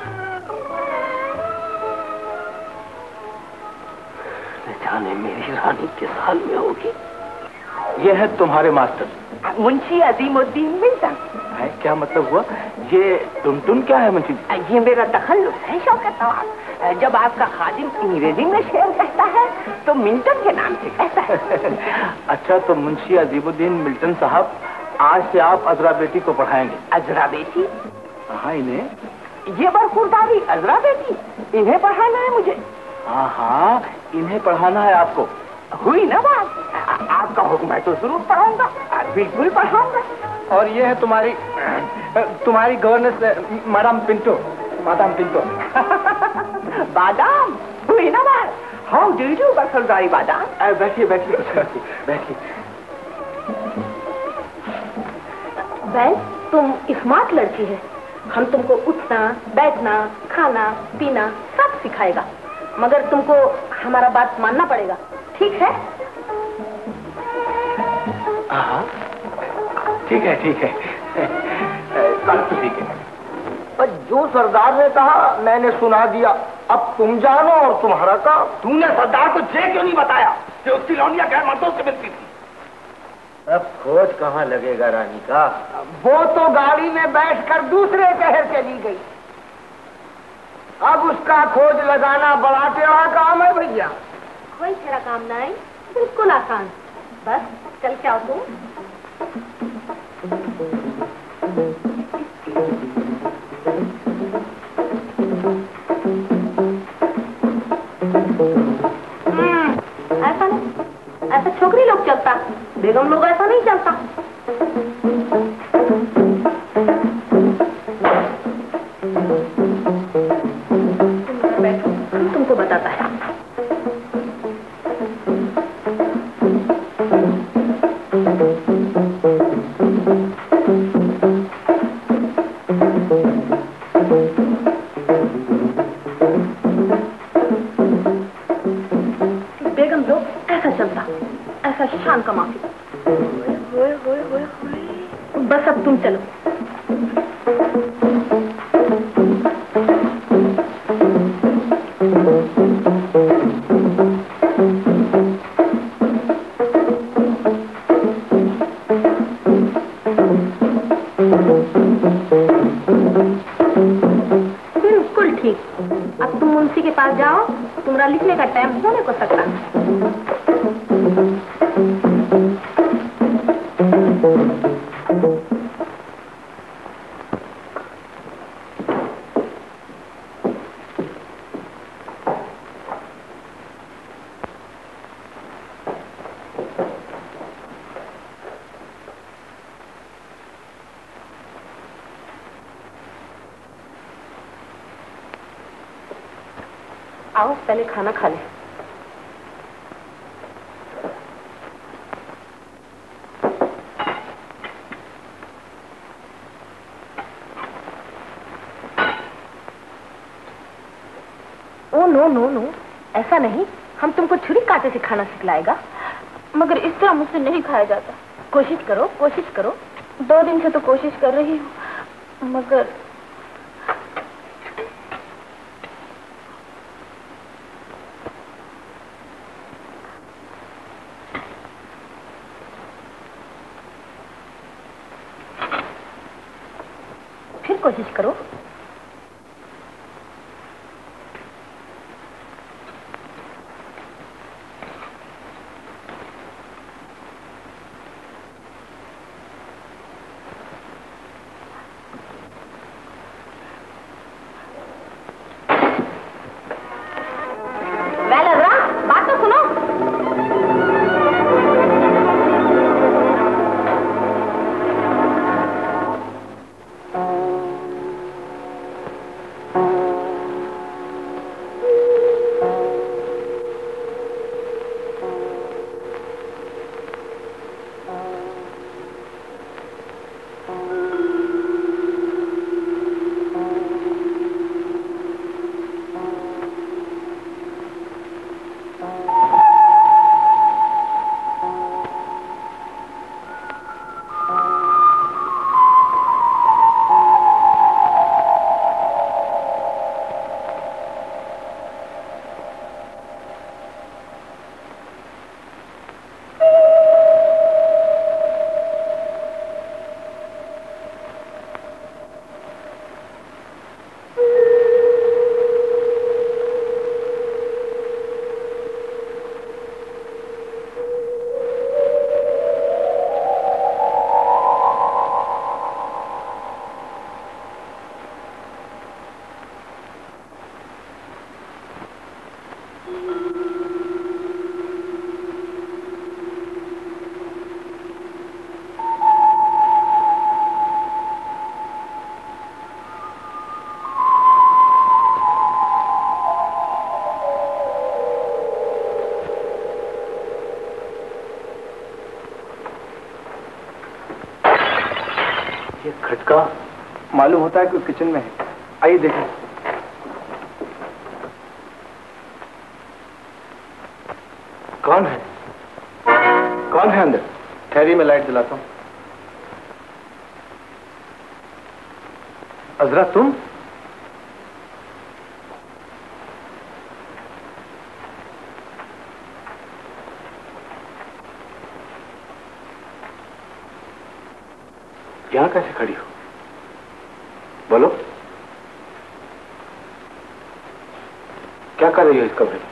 न जाने मेरी रानी किस हाल में होगी। ये है तुम्हारे मास्टर मुंशी अजीमुद्दीन मिल्टन। है, क्या मतलब हुआ? ये टुनटुन क्या है मुंशी? ये मेरा तखल्लुस है शौकत नवाब। जब आपका खादिम अंग्रेजी में शेर कहता है तो मिल्टन के नाम से कहता है। अच्छा, तो मुंशी अजीमुद्दीन मिल्टन साहब, आज से आप अजरा बेटी को पढ़ाएंगे। अजरा बेटी? हाँ, इन्हें ये बरखुरदारी अजरा बेटी, इन्हें पढ़ाना है मुझे? हाँ हाँ, इन्हें पढ़ाना है आपको। हुई ना बात, आपका हुक्म है तो जरूर पढ़ाऊंगा, बिल्कुल पढ़ाऊंगा। और ये है तुम्हारी तुम्हारी governance madam Pinto, madam Pinto. बादाम, हुई ना बात। हाउ डू यू बरखुरदारी बादाम? बैठिए बैठिए बैठिए। बैल, तुम स्मार्ट लड़की है। हम तुमको उठना, बैठना, खाना, पीना सब सिखाएगा, मगर तुमको हमारा बात मानना पड़ेगा, ठीक है? हाँ, ठीक है ठीक है, बात तो ठीक है। पर जो सरदार ने कहा मैंने सुना दिया, अब तुम जानो और तुम्हारा काम। तूने सरदार को ये क्यों नहीं बताया कि उसकी लौंडिया गैर मर्दों से मिलती थी? अब खोज कहाँ लगेगा रानी का? वो तो गाड़ी में बैठकर दूसरे शहर चली गई। अब उसका खोज लगाना बड़ा टेढ़ा काम है भैया। कोई तेरा काम नहीं, बिल्कुल आसान। बस चल के आओ तुम। ऐसा नहीं, ऐसा छोकरी लोग चलता, बेगम लोग ऐसा नहीं चलता। तुम बैठो, तुमको बताता है। बेगम लोग ऐसा चलता, ऐसा शान का माफी। बस अब तुम चलो। उसी के पास जाओ, तुम्हारा लिखने का टाइम होने को सकता। आओ पहले खाना खा ले। ओ नो नो नो, ऐसा नहीं, हम तुमको छुरी कांटे से खाना सिखलाएगा। मगर इस तरह मुझसे नहीं खाया जाता। कोशिश करो, कोशिश करो। दो दिन से तो कोशिश कर रही हूँ, मगर फिर कोशिश करो। वेल अज़रा, बात तो सुनो। खटका मालूम होता है कि किचन में है। आइए देखें। कौन है? कौन है अंदर? ठहरिए, मैं लाइट जलाता हूं। अज़रा, तुम? यहां कैसे खड़ी हो? बोलो, क्या कर रही हो इस कमरे में?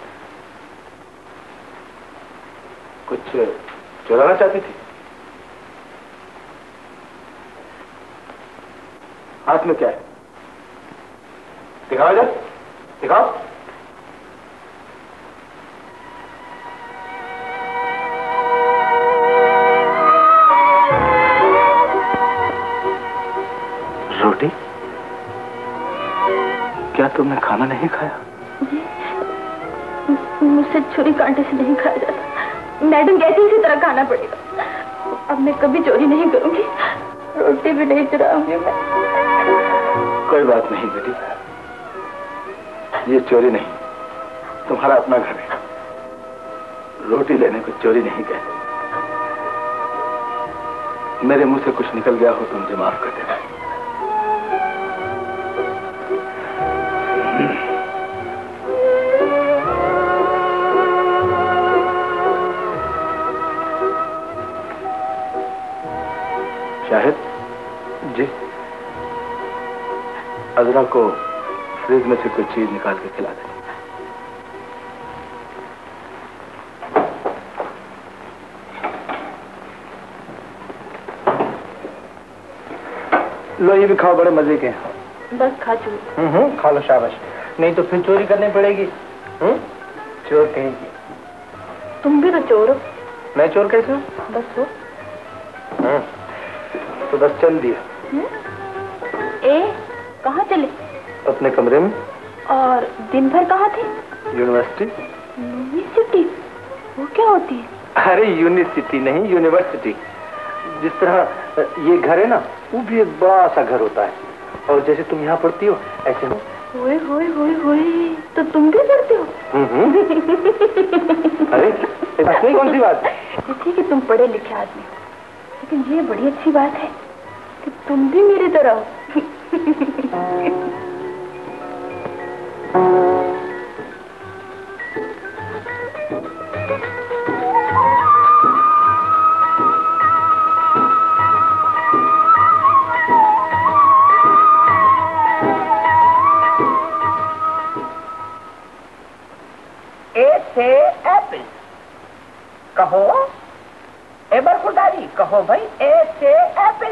कुछ चुराना चाहती थी? हाथ में क्या है? दिखाओ इधर, दिखाओ। रोटी? क्या तुमने खाना नहीं खाया? मुझसे छुरी कांटे से नहीं खाया जाता। मैडम कहती इसी तरह खाना पड़ेगा। अब मैं कभी चोरी नहीं करूंगी, रोटी भी नहीं चुराऊंगी मैं। कोई बात नहीं बेटी, ये चोरी नहीं, तुम्हारा अपना घर है। रोटी लेने को चोरी नहीं कहते। मेरे मुंह से कुछ निकल गया हो तो मुझे माफ कर देना। शाहिद जी, अज़रा को फ्रिज में से कुछ चीज निकाल के खिला दें। लो ये भी खाओ, बड़े मजे के। बस खा चुकी। हम्म हम्म, खा लो, शाबाश। नहीं तो फिर चोरी करनी पड़ेगी। हम्म, चोर कहेगी। तुम भी तो चोर हो। मैं चोर कैसे हूँ? बस हो। हम्म, तो बस चल दिया। ए, कहाँ चले? अपने कमरे में। और दिन भर कहाँ थे? यूनिवर्सिटी। यूनिवर्सिटी? वो क्या होती है? अरे यूनिवर्सिटी नहीं, यूनिवर्सिटी। जिस तरह ये घर है ना, वो भी एक बड़ा सा घर होता है, और जैसे तुम यहाँ पढ़ती हो ऐसे हो। होए होए होए होए, तो तुम भी पढ़ते हो? अरे ऐसी कौन सी बात है? ठीक है, तुम पढ़े लिखे आदमी हो, लेकिन ये बड़ी अच्छी बात है कि तुम भी मेरी तरह हो। ए से एप्पल कहो, ए बरखुरदारी कहो भाई, ए से एप्पल।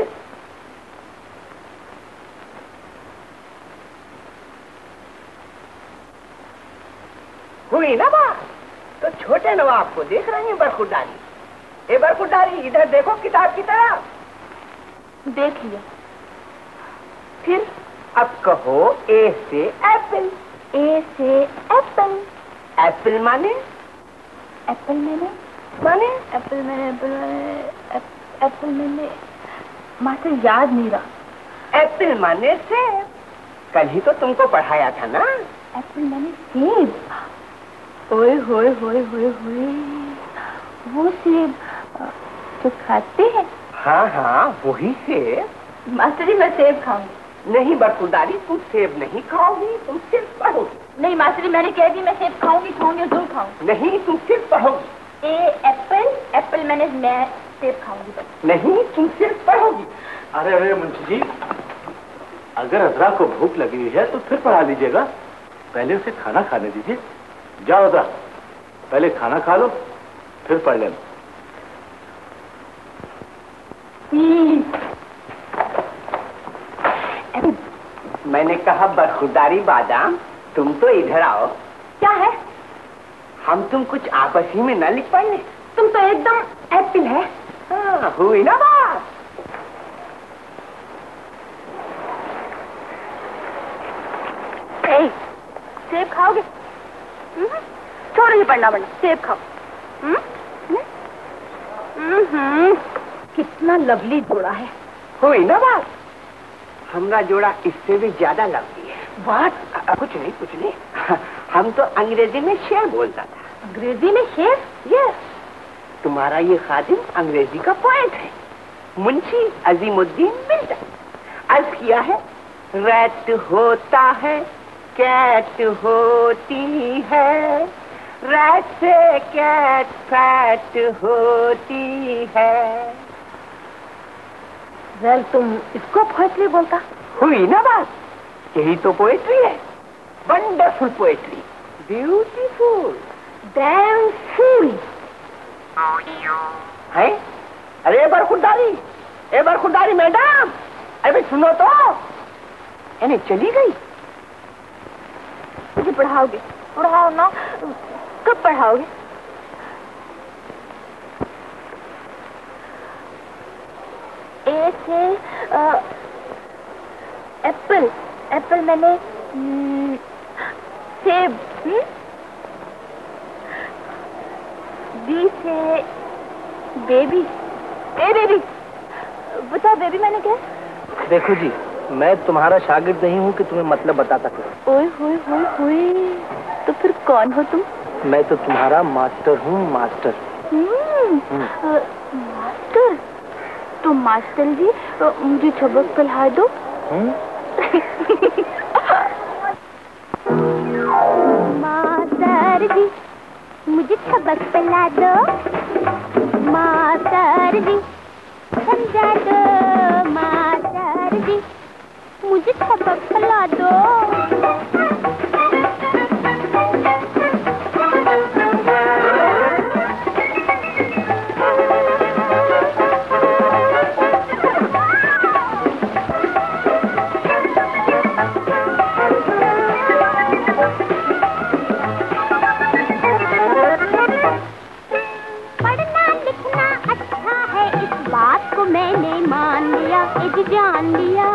हुई ना बात? तो छोटे नवाब को देख रहे हैं बरखुरदारी। ए बरखुरदारी, इधर देखो किताब की तरफ। देख लिया। फिर अब कहो ए से एप्पल। ए से एप्पल। एप्पल माने? एप्पल मैंने माने एप्पल मैंने एप्पल मैंने एप्पल मैंने मास्टर याद नहीं रहा। एप्पल माने सेब। कल ही तो तुमको पढ़ाया था ना। एप्पल मैंने सेब। ओए होए होए होए होए, वो सेब जो खाते हैं? हाँ हाँ, वही सेब। मास्टर जी, मैं सेब खाऊंगी। नहीं बरखुरदारी, तुम सेब नहीं खाओगी, तुम सिर्फ पढ़ोगी। नहीं मास्टर जी, मैंने कह दी मैं सेब खाऊंगी खाऊंगी और जरूर खाऊंगी। नहीं, तुम सिर्फ पढ़ोगी। ए एप्पल, एप्पल मैंने मैं सेब खाऊंगी बस। नहीं, तुम सिर्फ पढ़ोगी। अरे अरे मुंशी जी, अगर अजरा को भूख लगी हुई है तो फिर पढ़ा लीजिएगा, पहले उसे खाना खाने दीजिए। जाओ अजरा, पहले खाना खा लो फिर पढ़ लेना। मैंने कहा बरखुरदारी बादाम, तुम तो इधर आओ। क्या है? हम तुम कुछ आपस ही में न लिख पाए। तुम तो एकदम एप्पल है। हाँ, हुई ना बात? ए, सेब खाओगे? छोड़ो ये पढ़ना पड़ना, सेब खाओ। हुँ? हुँ? कितना लवली जोड़ा है। हुई ना बात? हमारा जोड़ा इससे भी ज्यादा लवली है। बात कुछ नहीं कुछ नहीं, हम तो अंग्रेजी में शेर बोलता था। अंग्रेजी में शेर? यस, तुम्हारा ये खादिम अंग्रेजी का पॉइंट है, मुंशी अजीमुद्दीन मिल्टन। अर्ज किया है, रैट होता है कैट होती है, रैट से कैट फैट होती है। वेल, तुम इसको पोएट्री बोलता? हुई ना बात? यही तो पोएट्री है, wonderful poetry, beautiful, damn fool है। अरे बरखुरदारी, ए बरखुरदारी मैडम, अरे सुनो तो, यानी चली गई। मुझे पढ़ाओगे? पढ़ाओ ना। कब पढ़ाओगे? ए से एप्पल, एप्पल मैंने सेब। बी से बेबी। ए बेबी, बता बेबी मैंने क्या? देखो जी, मैं तुम्हारा शागिर्द नहीं हूँ कि तुम्हें मतलब बता सकूं। ओए होए होए होए, तो फिर कौन हो तुम? मैं तो तुम्हारा मास्टर हूँ, मास्टर। हम्म, आ, मास्टर? तो मास्टर जी, मुझे सबक पढ़ा दो। मास्टर जी, मुझे सबक पढ़ा दो। मास्टर जी, समझा दो। मास्टर जी, मुझे सबक पढ़ा दो। इज जान लिया।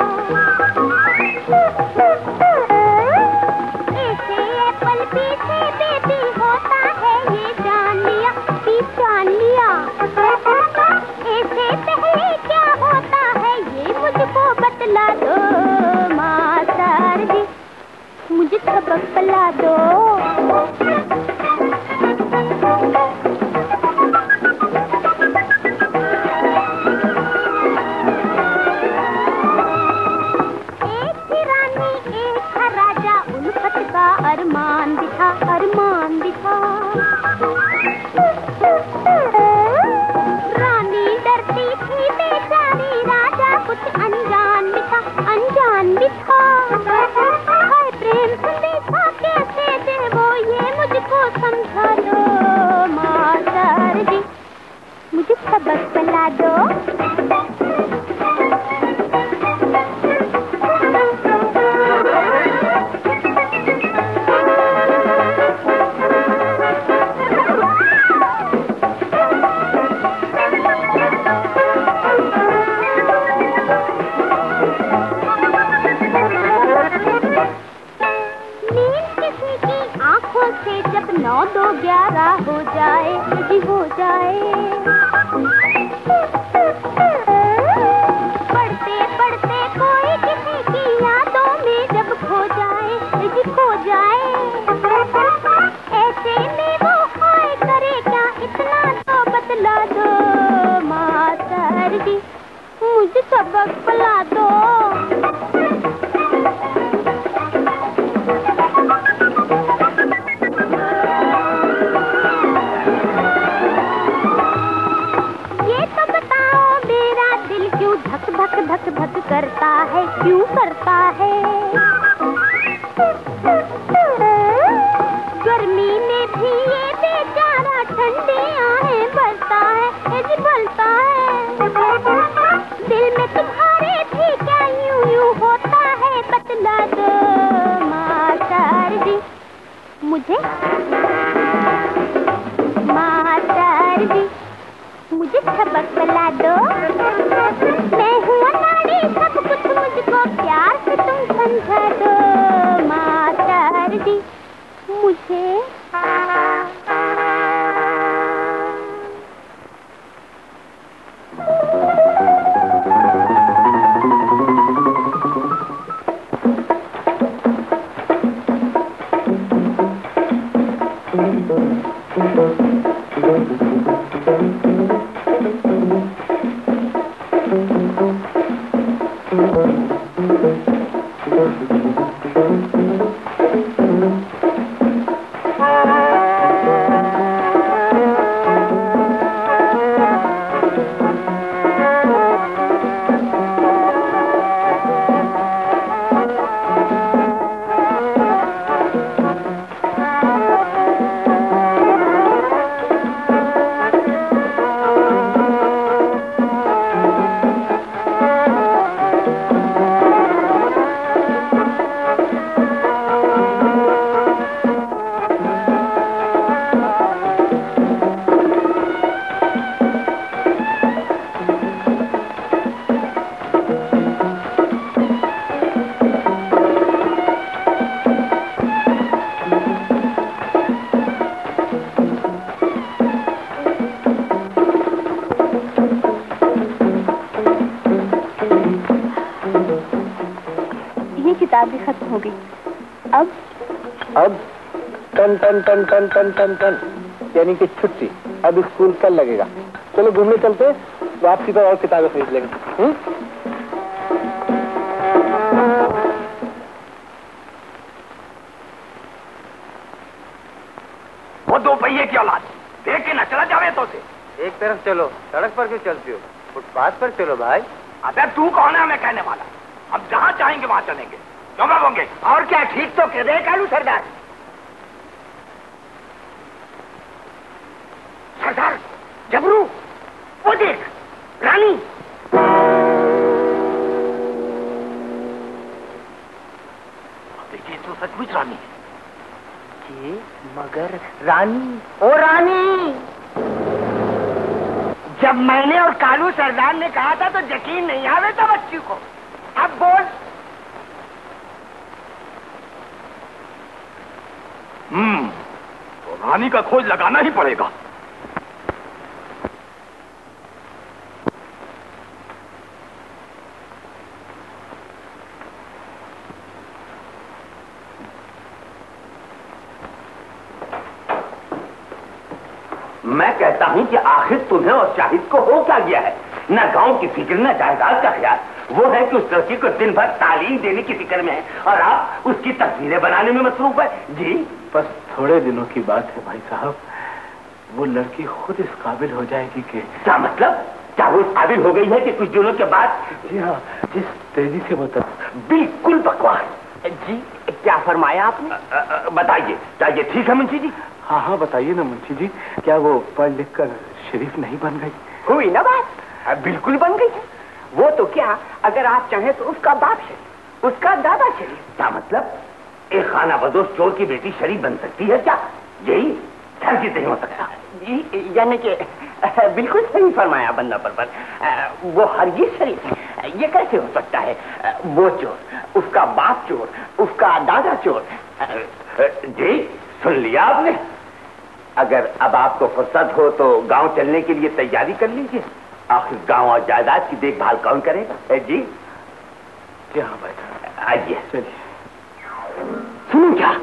ऐसे एप्पल पीछे बेबी होता है ये जान लिया, जान लिया। ऐसे पहले क्या होता है ये मुझको बतला दो मास्टर जी, मुझे सबक बतला दो। अरमान दिखा, अरमान दिखा। रानी डरती थी बेचारी, राजा कुछ अनजान दिखा, अनजान दिखा। हाय प्रेम संदेशा कैसे दे वो ये मुझको समझा दो मास्टर जी, मुझे सबक बतला दो। नौ दो ग्यारह हो जाए जी, हो जाए। पढ़ते पढ़ते कोई किसी की यादों में जब खो जाए जी, खो जाए। ऐसे में वो हाय करे क्या, इतना तो बतला दो मास्टर जी, मुझे सबक बतला दो। धक धक धक करता है, क्यों करता है? गर्मी में भी ये बेचारा ठंडी आहें भरता है जी, भरता है। दिल में तुम्हारे भी क्या यूं यूं होता है, बतला दो मास्टर जी, मुझे मास्टर जी, मुझे सबक बतला दो। मैं हूँ अनाड़ी, सब कुछ मुझको प्यार से तुम समझा दो मास्टर जी, मुझे। किताब भी खत्म हो गई। अब अब टन टन टन टन टन टन टन यानी कि छुट्टी। अब स्कूल कल लगेगा। चलो घूमने चलते, वापसी पर और किताबें खरीद लेंगे। हुँ? वो दो पहिए की औलाद देख के न चला जावे तो से। एक तरफ चलो, सड़क पर क्यों चलती हो? फुटपाथ पर चलो भाई। अबे तू कौन है हमें कहने वाला? अब जहाँ चाहेंगे वहाँ चलेंगे, क्यों होंगे? और क्या ठीक तो कह दे कालू सरदार। सरदार जबरू, वो देख रानी। देखिए तो सचमुच रानी है जी, मगर रानी, ओ रानी जब मैंने और कालू सरदार ने कहा था तो यकीन नहीं आवे था बच्ची को। अब बोल। हम्म, तो रानी का खोज लगाना ही पड़ेगा। मैं कहता हूं कि आखिर तुम्हें और शाहिद को हो क्या गया है? न गांव की फिक्र, न जायदाद का ख्याल। वो है कि उस लड़की को दिन भर तालीम देने की फिक्र में है और आप उसकी तस्वीरें बनाने में मसरूफ है। जी बस थोड़े दिनों की बात है भाई साहब, वो लड़की खुद इस काबिल हो जाएगी कि। क्या मतलब? क्या वो इस काबिल हो गई है कि कुछ दिनों के बाद? जी हाँ, जिस तेजी से वो तब। बिल्कुल बकवास। जी क्या फरमाया आपने? बताइए, क्या ये ठीक है मुंशी जी? हाँ हाँ बताइए ना मुंशी जी, क्या वो पढ़ लिख कर शरीफ नहीं बन गई? हुई ना बात, बिल्कुल बन गई है। वो तो क्या, अगर आप चाहें तो उसका बाप शरीफ, उसका दादा शरीफ। क्या मतलब? एक खाना बदोश चोर की बेटी शरीफ बन सकती है क्या? यही हरगिज़ नहीं हो सकता। जी यानी कि बिल्कुल सही फरमाया बंदा परवर, वो हरगिज़ शरीफ है। ये कैसे हो सकता है? वो चोर, उसका बाप चोर, उसका दादा चोर। जी सुन लिया आपने? अगर अब आपको फुर्सत हो तो गांव चलने के लिए तैयारी कर लीजिए। आखिर गांव और जायदाद की देखभाल कौन करेगा? जी यहाँ बैठा। आइए। चलिए। सुनो क्या,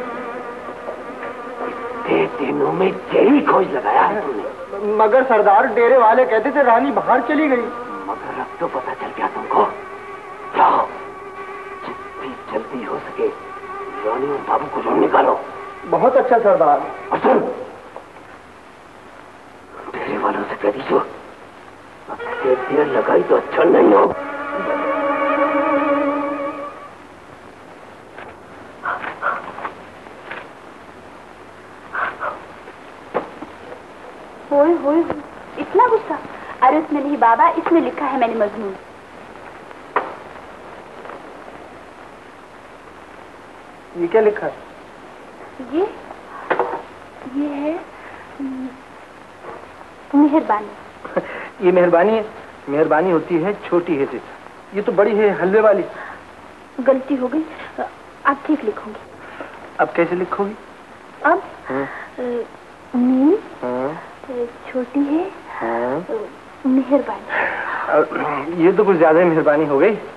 इतने दिनों में यही खोज लगाया है तुमने? मगर सरदार, डेरे वाले कहते थे रानी बाहर चली गई। मगर अब तो पता चल गया तुमको। जाओ, जितनी जल्दी हो सके रानी और बाबू को ढूंढ निकालो। बहुत अच्छा सरदार। और सुन, डेरे वालों से कह दीजिए अब देर देर लगाई तो अच्छा नहीं हो। होए होए, इतना गुस्सा? अरे उसमें नहीं बाबा, इसमें लिखा है मैंने मजमून। ये क्या लिखा है? ये ये है मेहरबानी। ये मेहरबानी है? मेहरबानी होती है छोटी है, ये तो बड़ी है हलवे वाली। गलती हो गई, अब ठीक लिखूंगी। अब कैसे लिखोगी? अब मीम छोटी है, मेहरबानी। ये तो कुछ ज्यादा ही मेहरबानी हो गई।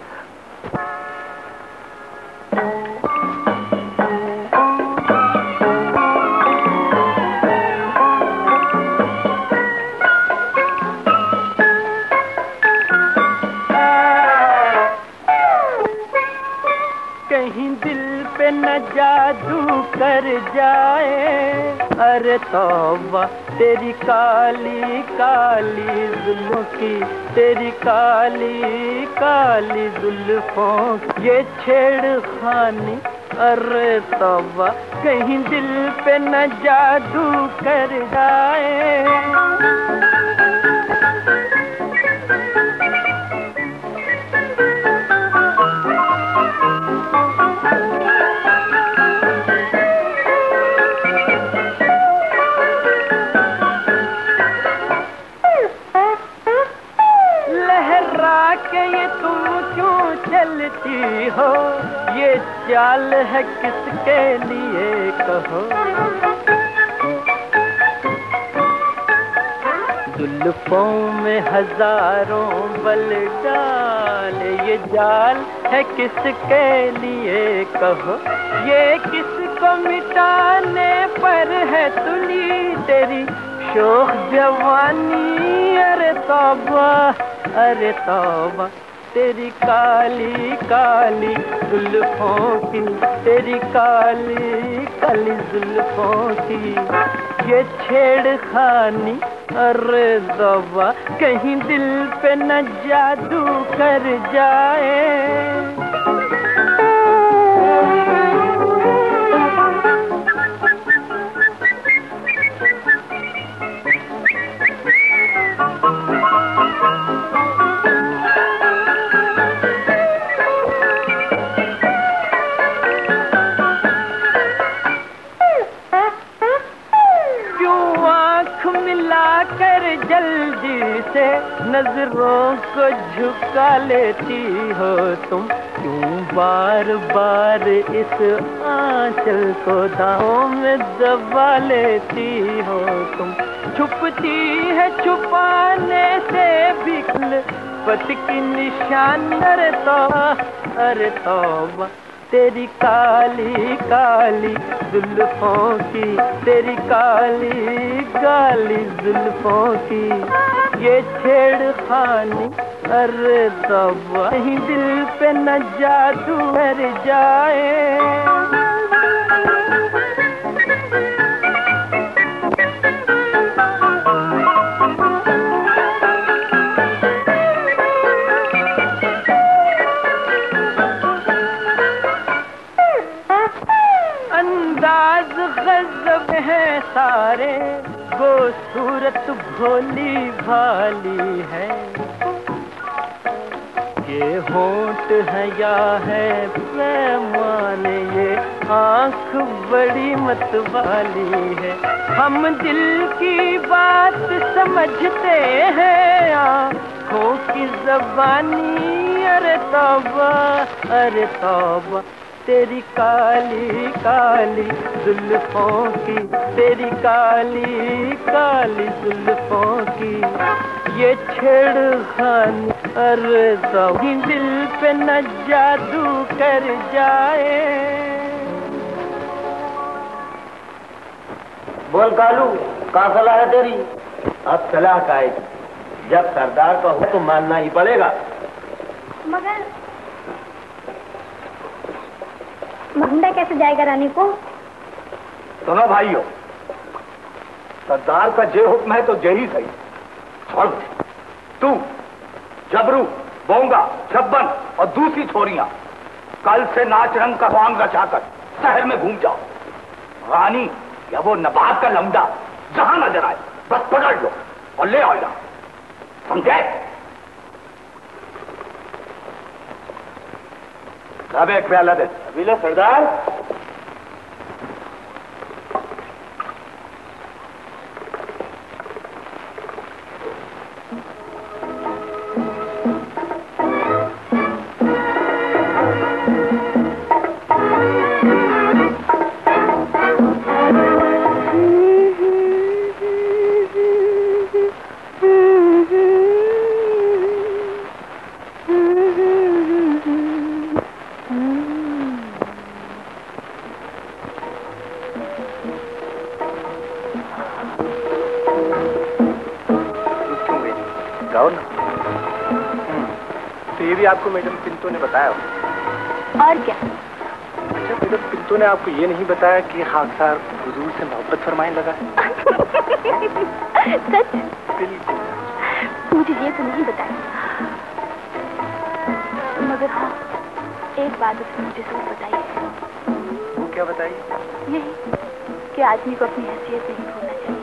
कहीं दिल पे न जादू कर जाए, अरे तौबा तेरी काली काली जुल्फों की, तेरी काली काली जुल्फों ये छेड़खानी, अरे तौबा कहीं दिल पे न जादू कर जाए। चलती हो ये चाल है किसके लिए कहो, जुल्फों में हजारों बल डाले ये जाल है किसके लिए कहो, ये किसको मिटाने पर है तुली तेरी शोख जवानी, अरे तौबा अरे तौबा तेरी काली काली जुल्फों की, तेरी काली काली जुल्फों की ये छेड़खानी, अरे तौबा कहीं दिल पे न जादू कर जाए। जल्दी झुका लेती हो तुम, क्यों बार बार इस आंचल को दांव में दबा लेती हो तुम। छुपती है छुपाने से भी पत की निशान। अरे तौबा अरे तौबा तेरी काली काली जुल्फों की, तेरी काली काली जुल्फों की ये छेड़खानी। अरे तौबा कहीं दिल पे न जादू कर जाए। अंदाज गजब है सारे, वो सूरत भोली भाली है। ये होंठ है या है पैमाने, ये आंख बड़ी मतवाली है। हम दिल की बात समझते हैं आंखों की ज़बानी। अरे तौबा अरे तौबा तेरी काली काली जुल्फों की, तेरी काली काली जुल्फों की ये छेड़खानी। अरे कहीं दिल पे न जादू कर जाए। बोल कालू, कहाँ सलाह है तेरी? अब सलाह का है, जब सरदार का हो तो मानना ही पड़ेगा। मगर ढूंढा कैसे जाएगा रानी को? सुनो भाइयों, सरदार का जे हुक्म है तो जही सही। छोड़ तू, जबरू, बोंगा, छब्बन और दूसरी छोरियां कल से नाच रंग का स्वांग रचाकर शहर में घूम जाओ। रानी या वो नवाब का लमडा जहां नजर आए बस पकड़ लो और ले आओ यहाँ, समझे? अब एक प्याला दे। अभी लो सरदार। आपको मैडम पिंटो ने बताया? और क्या? अच्छा मैडम पिंटो ने आपको ये नहीं बताया कि खाकसार हुजूर से मोहब्बत फरमाने लगा है? सच? बिल्कुल। मुझे ये तो नहीं बताया, मगर हाँ एक बात उसने मुझे जरूर बताई है। वो क्या बताई? यही कि आदमी को अपनी हैसियत नहीं भूलना चाहिए।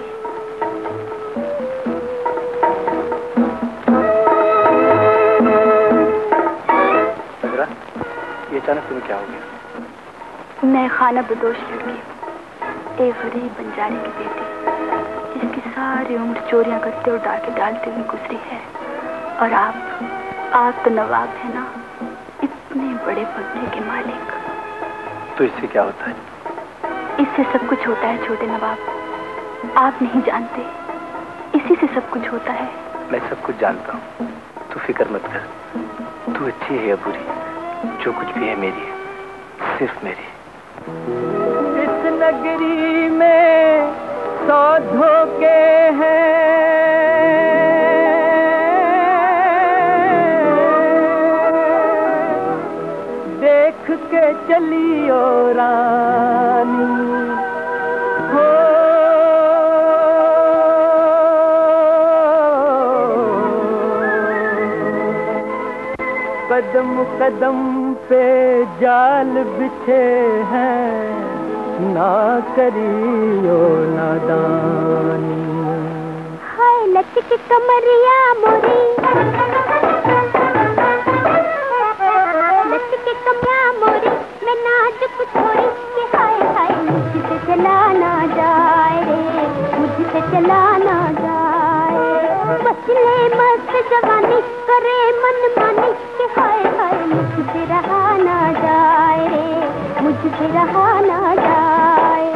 ये अचानक तुम्हें क्या हो गया? मैं खाना बदोश लड़की, एक गरीब बंजारे की बेटी, जिसकी सारी उम्र चोरियां करते और डाके डालते हुए गुजरी है। और आप आप तो नवाब है ना, इतने बड़े बंगले के मालिक। तो इससे क्या होता है? इससे सब कुछ होता है छोटे नवाब, आप नहीं जानते। इसी से सब कुछ होता है। मैं सब कुछ जानता हूँ, तू फिक्र मत कर। तू अच्छी है या बुरी, जो कुछ भी है मेरी है, सिर्फ मेरी। इस नगरी में सौ धोखे हैं, देख के चलियो रानी हो। कदम कदम पे जाल बिछे हैं, ना करियो नादानी। हाय लचक कमरिया मोरी, लचक कमरिया मोरी, मैं नाजुक छोरी कि हाय हाय मुझसे चला ना जाए रे, मुझसे चला ना जाए। मसले मस्त जवानी करे मन माने कि हाय हाय मुझसे रहा ना जाए रे, मुझसे रहा ना जाए।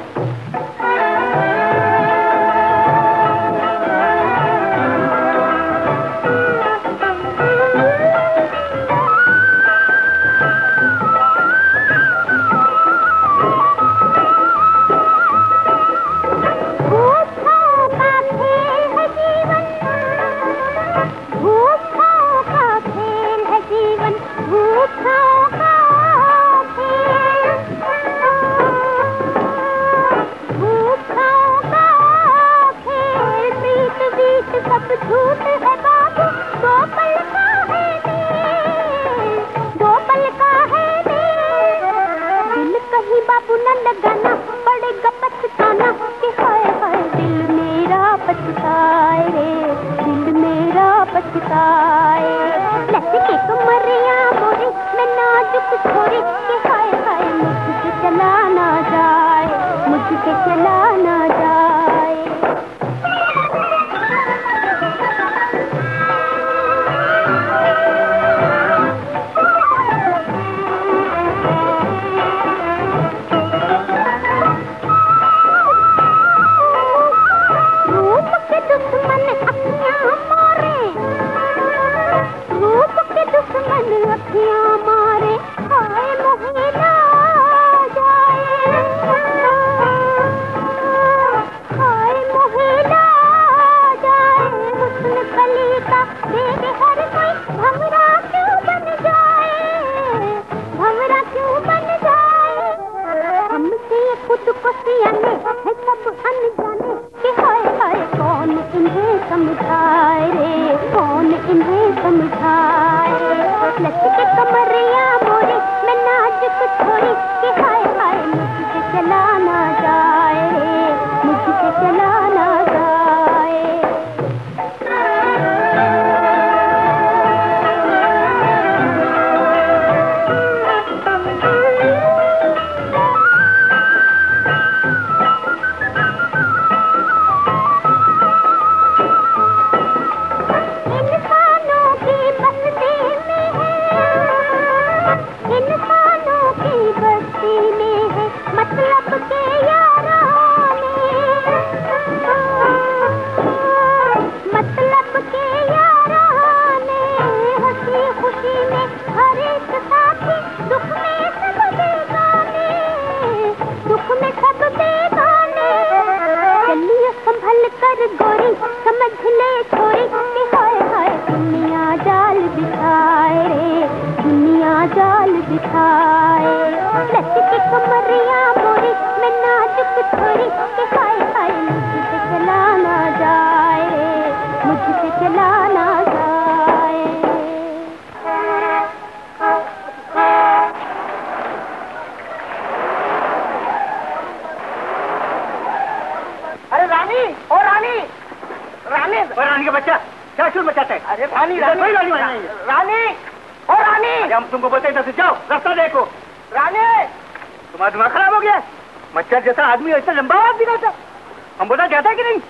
जैसा आदमी ऐसा लंबा आवाज निकालता, हम बोला जाता है कि नहीं?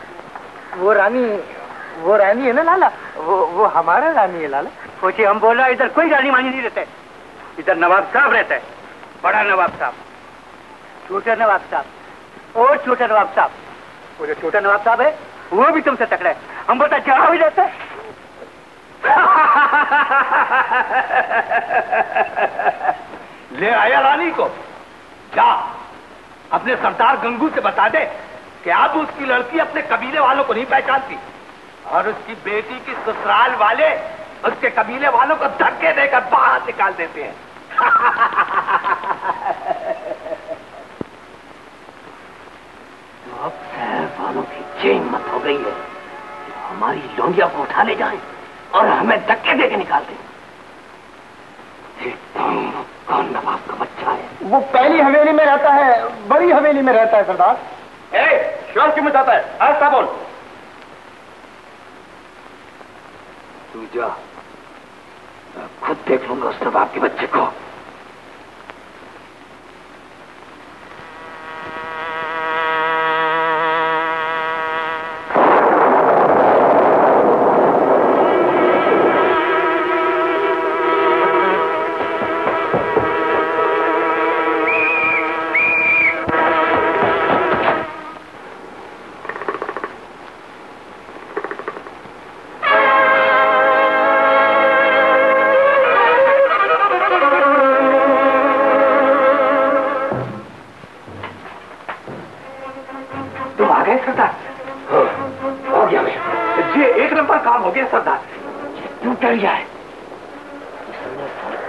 वो रानी, वो रानी है ना लाला, वो वो हमारा रानी है लाला। सोचिए, हम बोल रहे हैं इधर कोई रानी मानी नहीं रहते, इधर नवाब साहब रहता है, बड़ा नवाब साहब, छोटा नवाब साहब और छोटा नवाब साहब। वो जो छोटा नवाब साहब है वो भी तुमसे तकड़ा है, हम बोलता जहाँ भी रहता है। ले आया रानी को, जा अपने सरदार गंगू से बता दे कि अब उसकी लड़की अपने कबीले वालों को नहीं पहचानती और उसकी बेटी की ससुराल वाले उसके कबीले वालों को धक्के देकर बाहर निकाल देते हैं। अब शहर वालों की ये हिम्मत हो गई है कि हमारी लोनिया को उठा ले जाएं और हमें धक्के देके निकाल दें। कौन नवाब का बच्चा है? वो पहली हवेली में रहता है, बड़ी हवेली में रहता है सरदार। ए, शोर क्यों मचाता है? आस्ता बोल। तू जा, मैं खुद देख लूंगा उस नवाब के बच्चे को।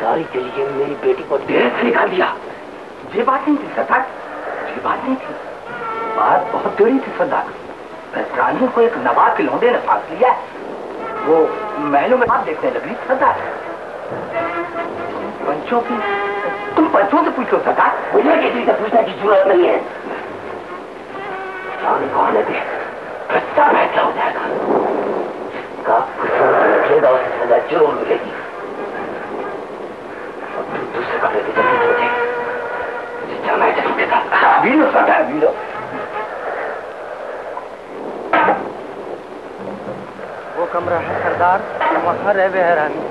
गिरफ्तारी के लिए मेरी बेटी को जेल से निकाल दिया। ये बात नहीं थी सरदार, ये बात नहीं थी। बात बहुत टेढ़ी थी सरदार। रानी को एक नवाब के लौंडे ने फांस लिया। वो महलों में बात देखने लगी सरदार। पंचों की तुम पंचों से पूछो सरदार। मुझे किसी से पूछने की जरूरत नहीं है। कौन है सब फैसला हो जाएगा। इसका लगेगा और सजा जरूर मिलेगी। दूसरे कमरे की जल्दी सोचे जितना मैं जरूर देता। वीलो सरदार वीलो। वो कमरा है सरदार, वहाँ रह है रानी।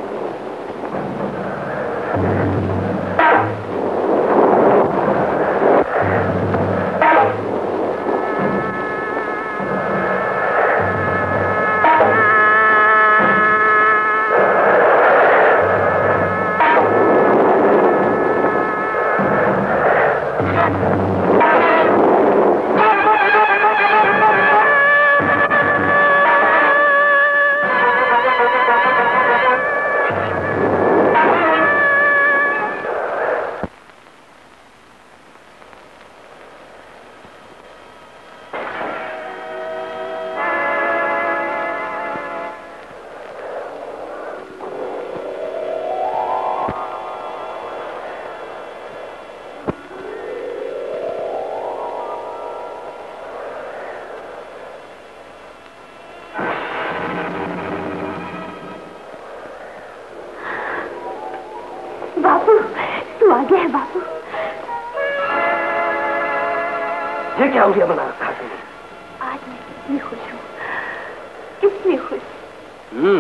क्या उंगलियां बना रखा तुमने? आज मैं कितनी खुश हूँ, कितनी खुश। हम्म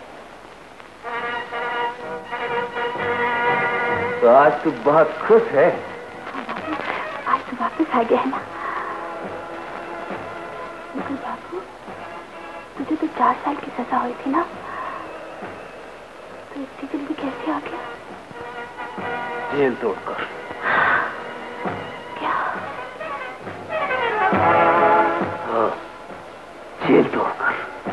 तो आज तू बहुत खुश है। हाँ बाबू, आज तो वापस आ गया है ना। मगर बाबू, तुझे तो चार साल की सजा हुई थी ना, तो इतनी जल्दी कैसे आ गया? जेल तोड़कर। जेल तोड़कर।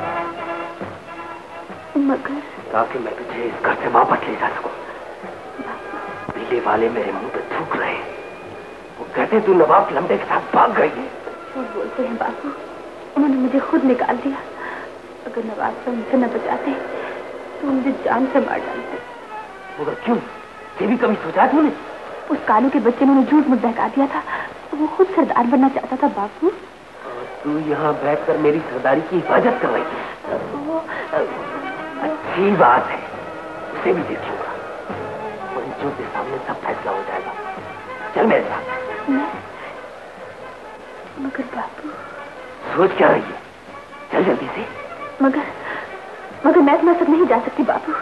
मगर ताकि मैं तुझे इस घर से वापस ले जा सकूं। पीले वाले मेरे मुंह पे थूक रहे। वो कहते तू नवाब लंबे के साथ भाग गई है। झूठ बोलते हैं बाबू, उन्होंने मुझे खुद निकाल दिया। अगर नवाब से उनसे न बचाते तो मुझे जान से मार डालते। मगर क्यों? ये भी कभी सोचा तूने? उस कालू के बच्चे ने उन्हें झूठ मुझ बहका दिया था। वो खुद सरदार बनना चाहता था बाबू। तू यहाँ बैठकर मेरी सरदारी की हिफाजत कर रही है। वो अच्छी बात है, उसे भी देखूंगा। पंचों के सामने सब फैसला हो जाएगा। चल मेरे साथ। मैं? मगर बाबू। सोच क्या रही है? चल जल्दी से। मगर मगर मैं तुम्हारे साथ नहीं जा सकती बाबू।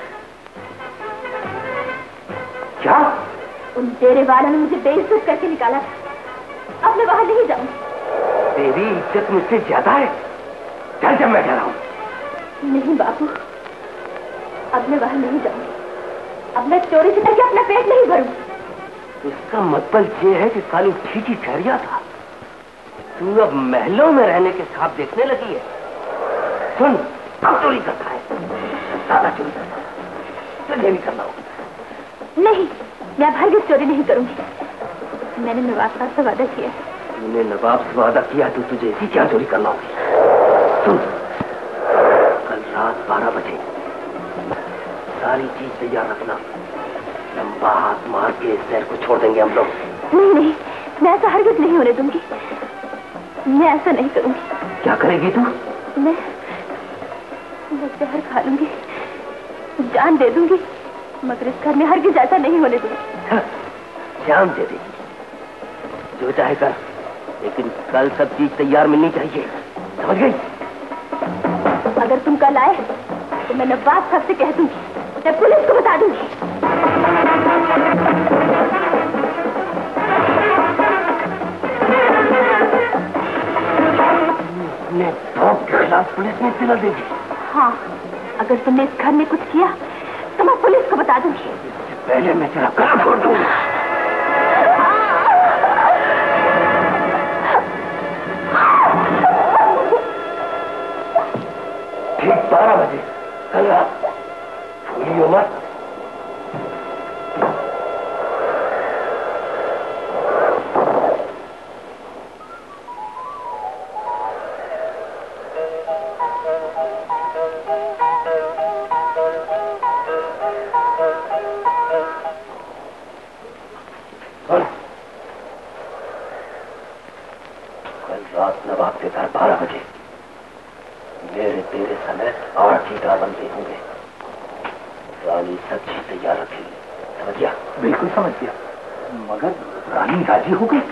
क्या? उन तेरे वालों ने मुझे बेइज्जत करके निकाला था। अब मैं वहां नहीं जाऊंगी। तेरी इज्जत मुझसे ज्यादा है। चल जब मैं जा रहा हूं। नहीं बाबू, अब मैं वहां नहीं जाऊंगी। अब मैं चोरी से करके अपना पेट नहीं भरूंगी। इसका मतलब ये है कि कालू ठीक ही ठहरिया था। तू अब महलों में रहने के ख्वाब देखने लगी है। सुन, अब चोरी करता है, ज्यादा चोरी करता है। तुझे भी करना होगा। नहीं, मैं अब हरगिज़ चोरी नहीं करूंगी। मैंने नवाब साहब से वादा किया है। तूने नवाब से वादा किया तो तुझे इसी क्या चोरी करना होगी। सुन, कल रात बारह बजे सारी चीज तैयार रखना। लंबा हाथ मार के इस शहर को छोड़ देंगे हम लोग। नहीं नहीं, मैं ऐसा हरगिज़ नहीं होने दूंगी। मैं ऐसा नहीं करूंगी। क्या करेगी तू? मैं मैं जहर खा लूंगी, जान दे दूंगी, मगर इस घर में हरगिज़ ऐसा नहीं होने दूंगी। जान दे देगी, जो चाहे कर, लेकिन कल सब चीज तैयार मिलनी चाहिए, समझ गई? अगर तुम कल आए तो मैं नवाब साहब से कह दूंगी, मैं पुलिस को बता दूंगी। अपने बाप के खिलाफ पुलिस में इत्तला देगी? हाँ, अगर तुमने इस घर में कुछ किया तो मैं पुलिस को बता दूंगी। इससे पहले मैं तेरा गला फोड़ दूंगी। ठीक बारह बजे कल रात भूलियो मत। कल रात नवाब के घर बारह बजे मेरे तेरे समेत आठ ही बंदे होंगे। रानी सच्ची तैयार रखेगी, समझ गया? बिल्कुल समझ गया। मगर रानी राजी हो गई।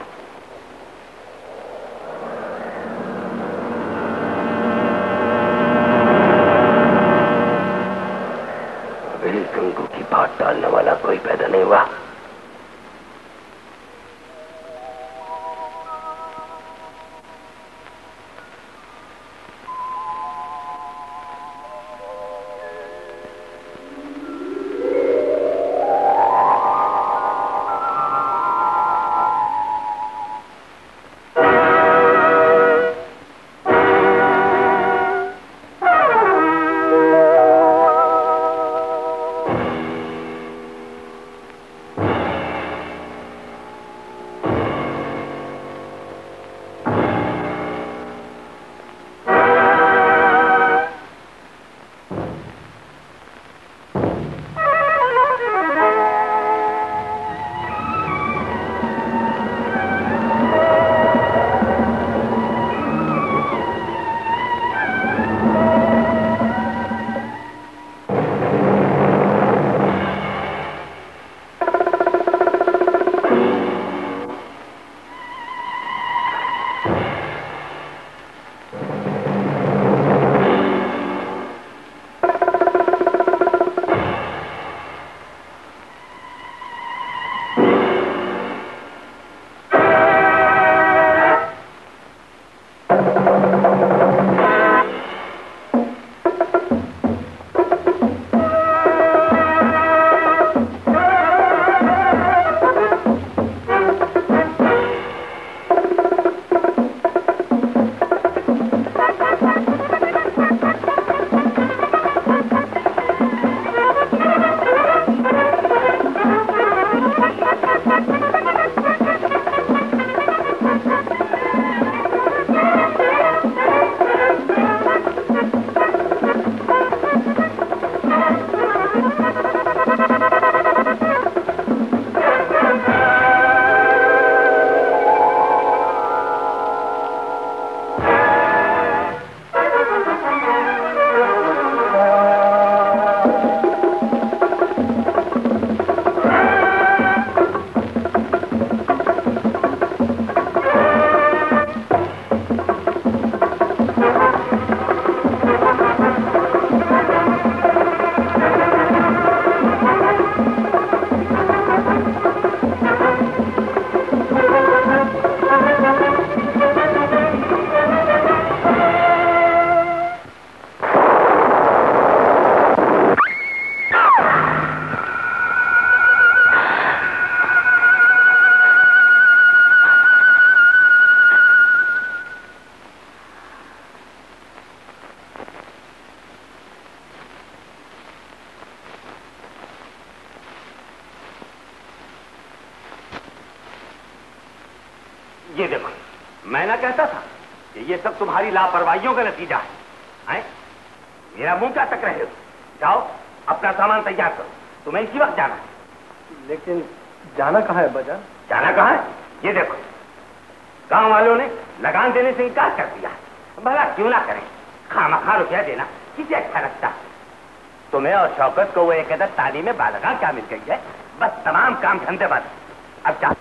अभी गंगू की बात टालने वाला कोई पैदा नहीं हुआ। ये देखो, मैं ना कहता था कि ये सब तुम्हारी लापरवाहियों का नतीजा है, हैं? मेरा मुंह क्या तक रहे हो? जाओ अपना सामान तैयार करो, तुम्हें इसी वक्त जाना है। लेकिन जाना कहाँ है बाजार? जाना कहाँ है? ये देखो, गांव वालों ने लगान देने से इनकार कर दिया। भला क्यों ना करें, खामखा रुपया देना किसे अच्छा लगता? तुम्हें और शौकत को वो एक अदर तालीम में बालगा क्या मिल गई है? बस तमाम काम धंधे बंद। अब जा।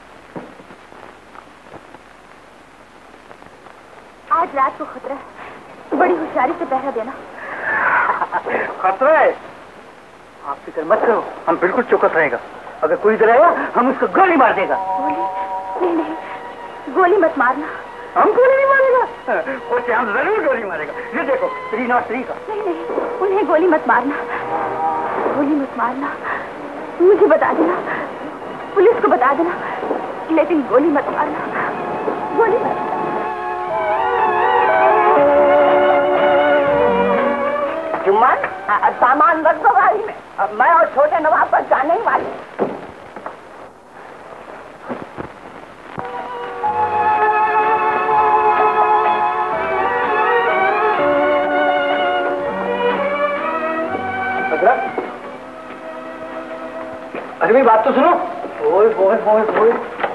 आज रात को खतरा है, बड़ी होशियारी से पहरा देना। खतरा है? आप फिक्र मत करो, हम बिल्कुल चौकस रहेगा। अगर कोई इधर आया हम उसको गोली मार देगा। गोली? नहीं नहीं, गोली मत मारना। हम गोली नहीं मारेगा, उसे हम जरूर गोली मारेगा। ये देखो थ्री नॉट थ्री का। नहीं नहीं, उन्हें गोली मत मारना, गोली मत मारना। मुझे बता देना, पुलिस को बता देना, लेकिन गोली मत मारना, गोली मत। जुम्मन, सामान रख दो गाड़ी में, अब मैं और छोटे नवाब पर जाने ही वाली। अरे मेरी बात तो सुनो। ओए ओए ओए ओए,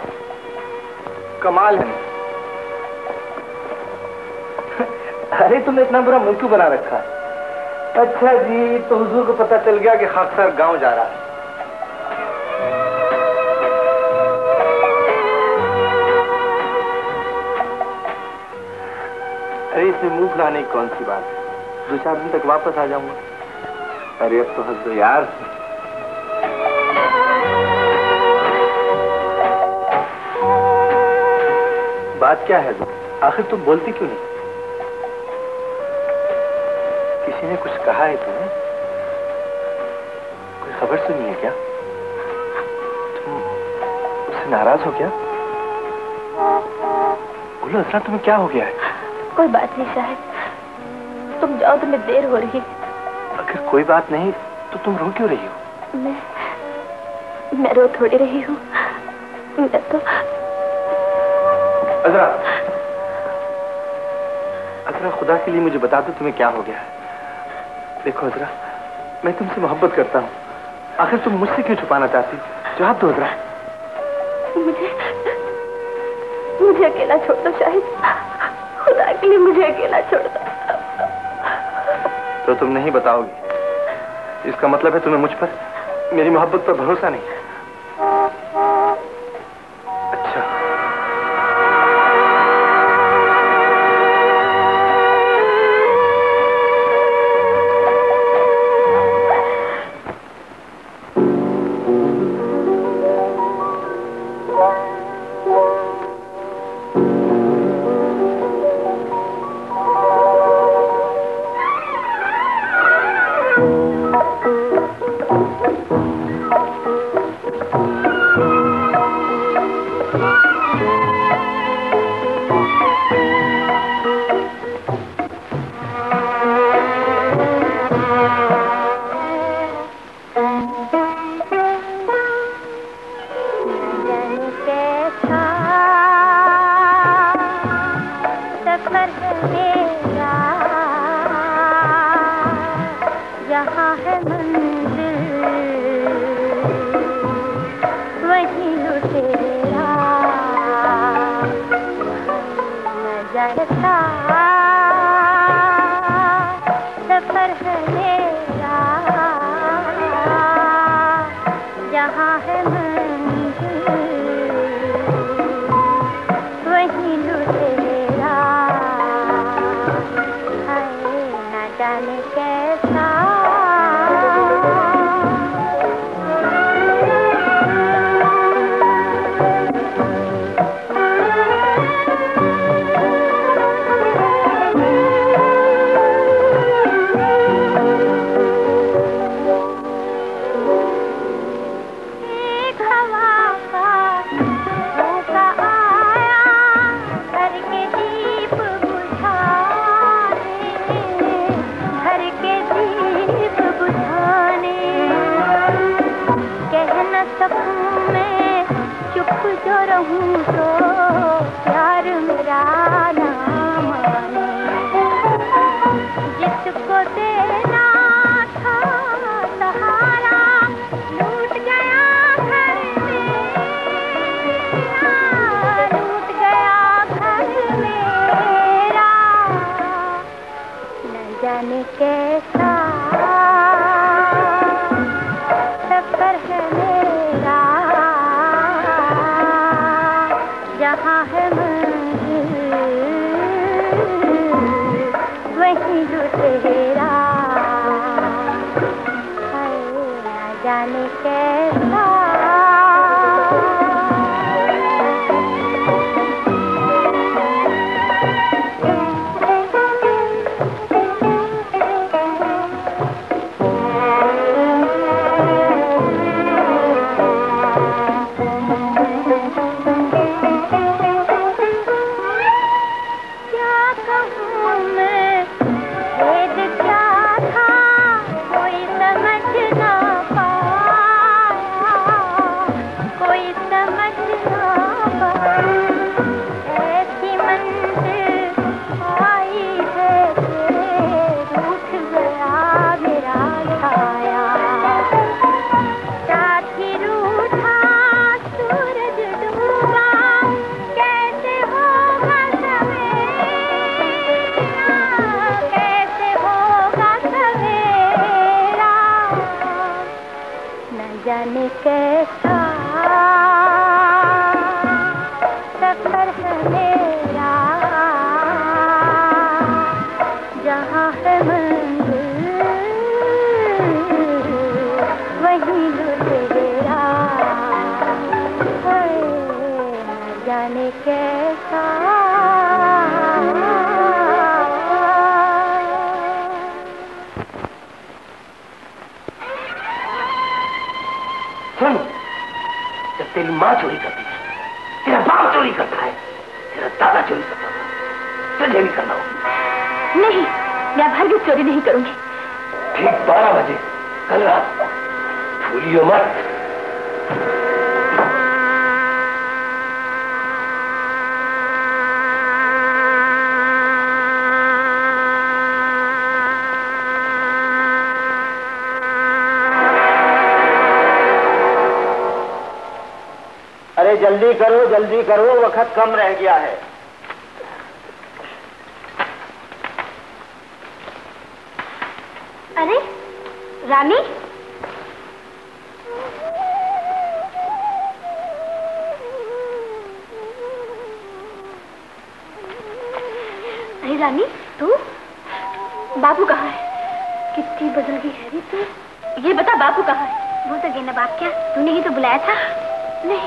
कमाल है। अरे तुमने इतना बुरा मुंह क्यों बना रखा है? अच्छा जी, तो हुजूर को पता चल गया कि खाकसार गांव जा रहा है। अरे इसमें मुंह फुलाने की कौन सी बात है? दो चार दिन तक वापस आ जाऊंगा। अरे अब तो हंस दो यार। बात क्या है? आखिर तुम बोलती क्यों नहीं? किसी ने कुछ कहा है तुम्हें? कोई खबर सुनी है क्या? तुम उससे नाराज हो क्या? बोलो अजरा, तुम्हें क्या हो गया है? कोई बात नहीं शायद, तुम जाओ, तुम्हें देर हो रही है। अगर कोई बात नहीं तो तुम रो क्यों रही हो? मैं मैं रो थोड़ी रही हूँ, मैं तो। अजरा, अजरा खुदा के लिए मुझे बता दो तुम्हें क्या हो गया है। देखो अजरा, मैं तुमसे मोहब्बत करता हूँ, आखिर तुम मुझसे क्यों छुपाना चाहती? जवाब दो अजरा। मुझे मुझे अकेला छोड़ दो शाहिद, खुदा के लिए मुझे अकेला छोड़ दो। तो तुम नहीं बताओगी? इसका मतलब है तुम्हें मुझ पर, मेरी मोहब्बत पर भरोसा नहीं। अच्छा, कोई समझ ना पाया। न जाने कैसा सफर है मेरा, जहाँ है मंजिल वहीं लुटेरा, न जाने कैसा। सुन, जब तेरी माँ चोरी करती थी, तेरा बाप चोरी करता है, तेरा दादा चोरी करता था, तुझे भी करना होगा। नहीं, मैं हरगिज़ चोरी नहीं करूंगी। ठीक बारह बजे कल रात भूलियो मत। अरे जल्दी करो, जल्दी करो, वक्त कम रह गया है। अरे रानी, अरे रानी तू, बाबू कहाँ है? कितनी बदल गई है रे तू। ये बता बाबू कहाँ है? वो तो गए ना बाप, क्या तूने ही तो बुलाया था। नहीं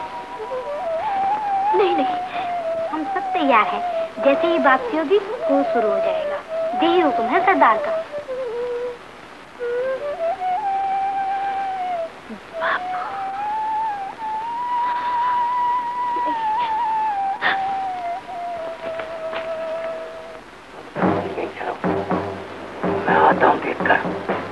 नहीं नहीं, हम सब तैयार हैं, जैसे ही वापसी होगी वो शुरू हो जाएगा। यही हुक्म है सरदार का। मैं आता हूँ देखकर।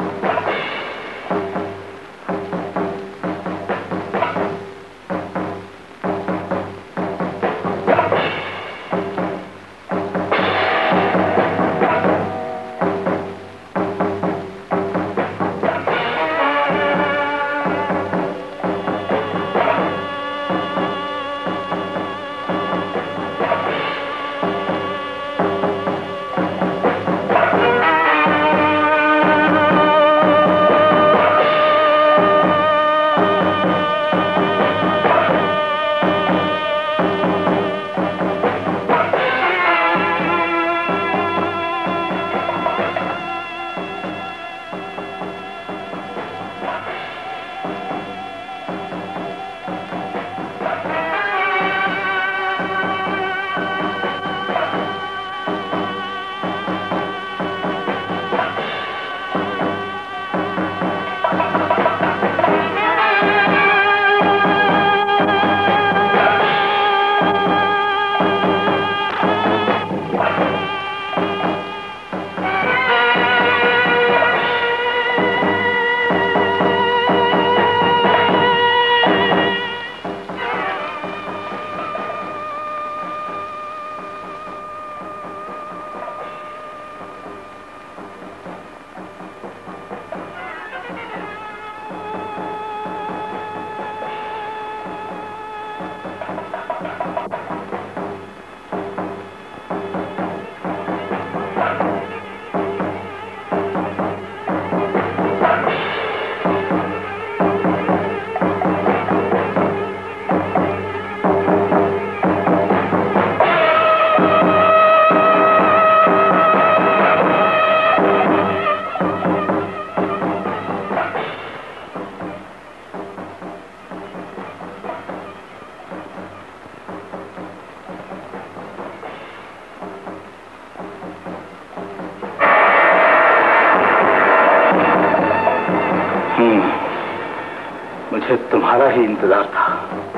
मुझे तुम्हारा ही इंतजार था।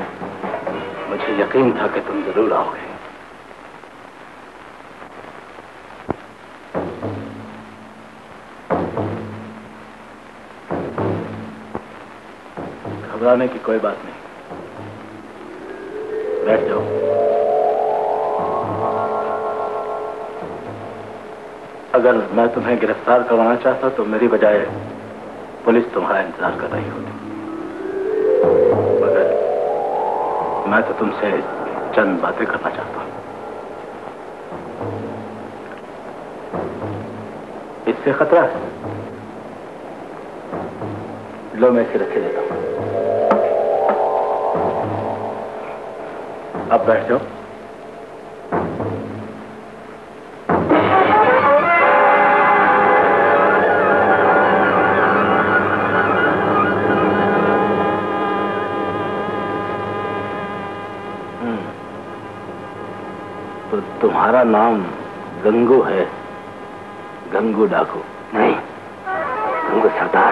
मुझे यकीन था कि तुम जरूर आओगे। घबराने की कोई बात नहीं, बैठ जाओ। अगर मैं तुम्हें गिरफ्तार करवाना चाहता तो मेरी बजाय पुलिस तुम्हारा इंतजार कर रही होती, मगर मैं तो तुमसे चंद बातें करना चाहता हूं। इससे खतरा है, लो मैं इसे रखे देता हूँ। अब बैठ जाओ। तो तुम्हारा नाम गंगू है? गंगू डाकू? नहीं, गंगू सरदार।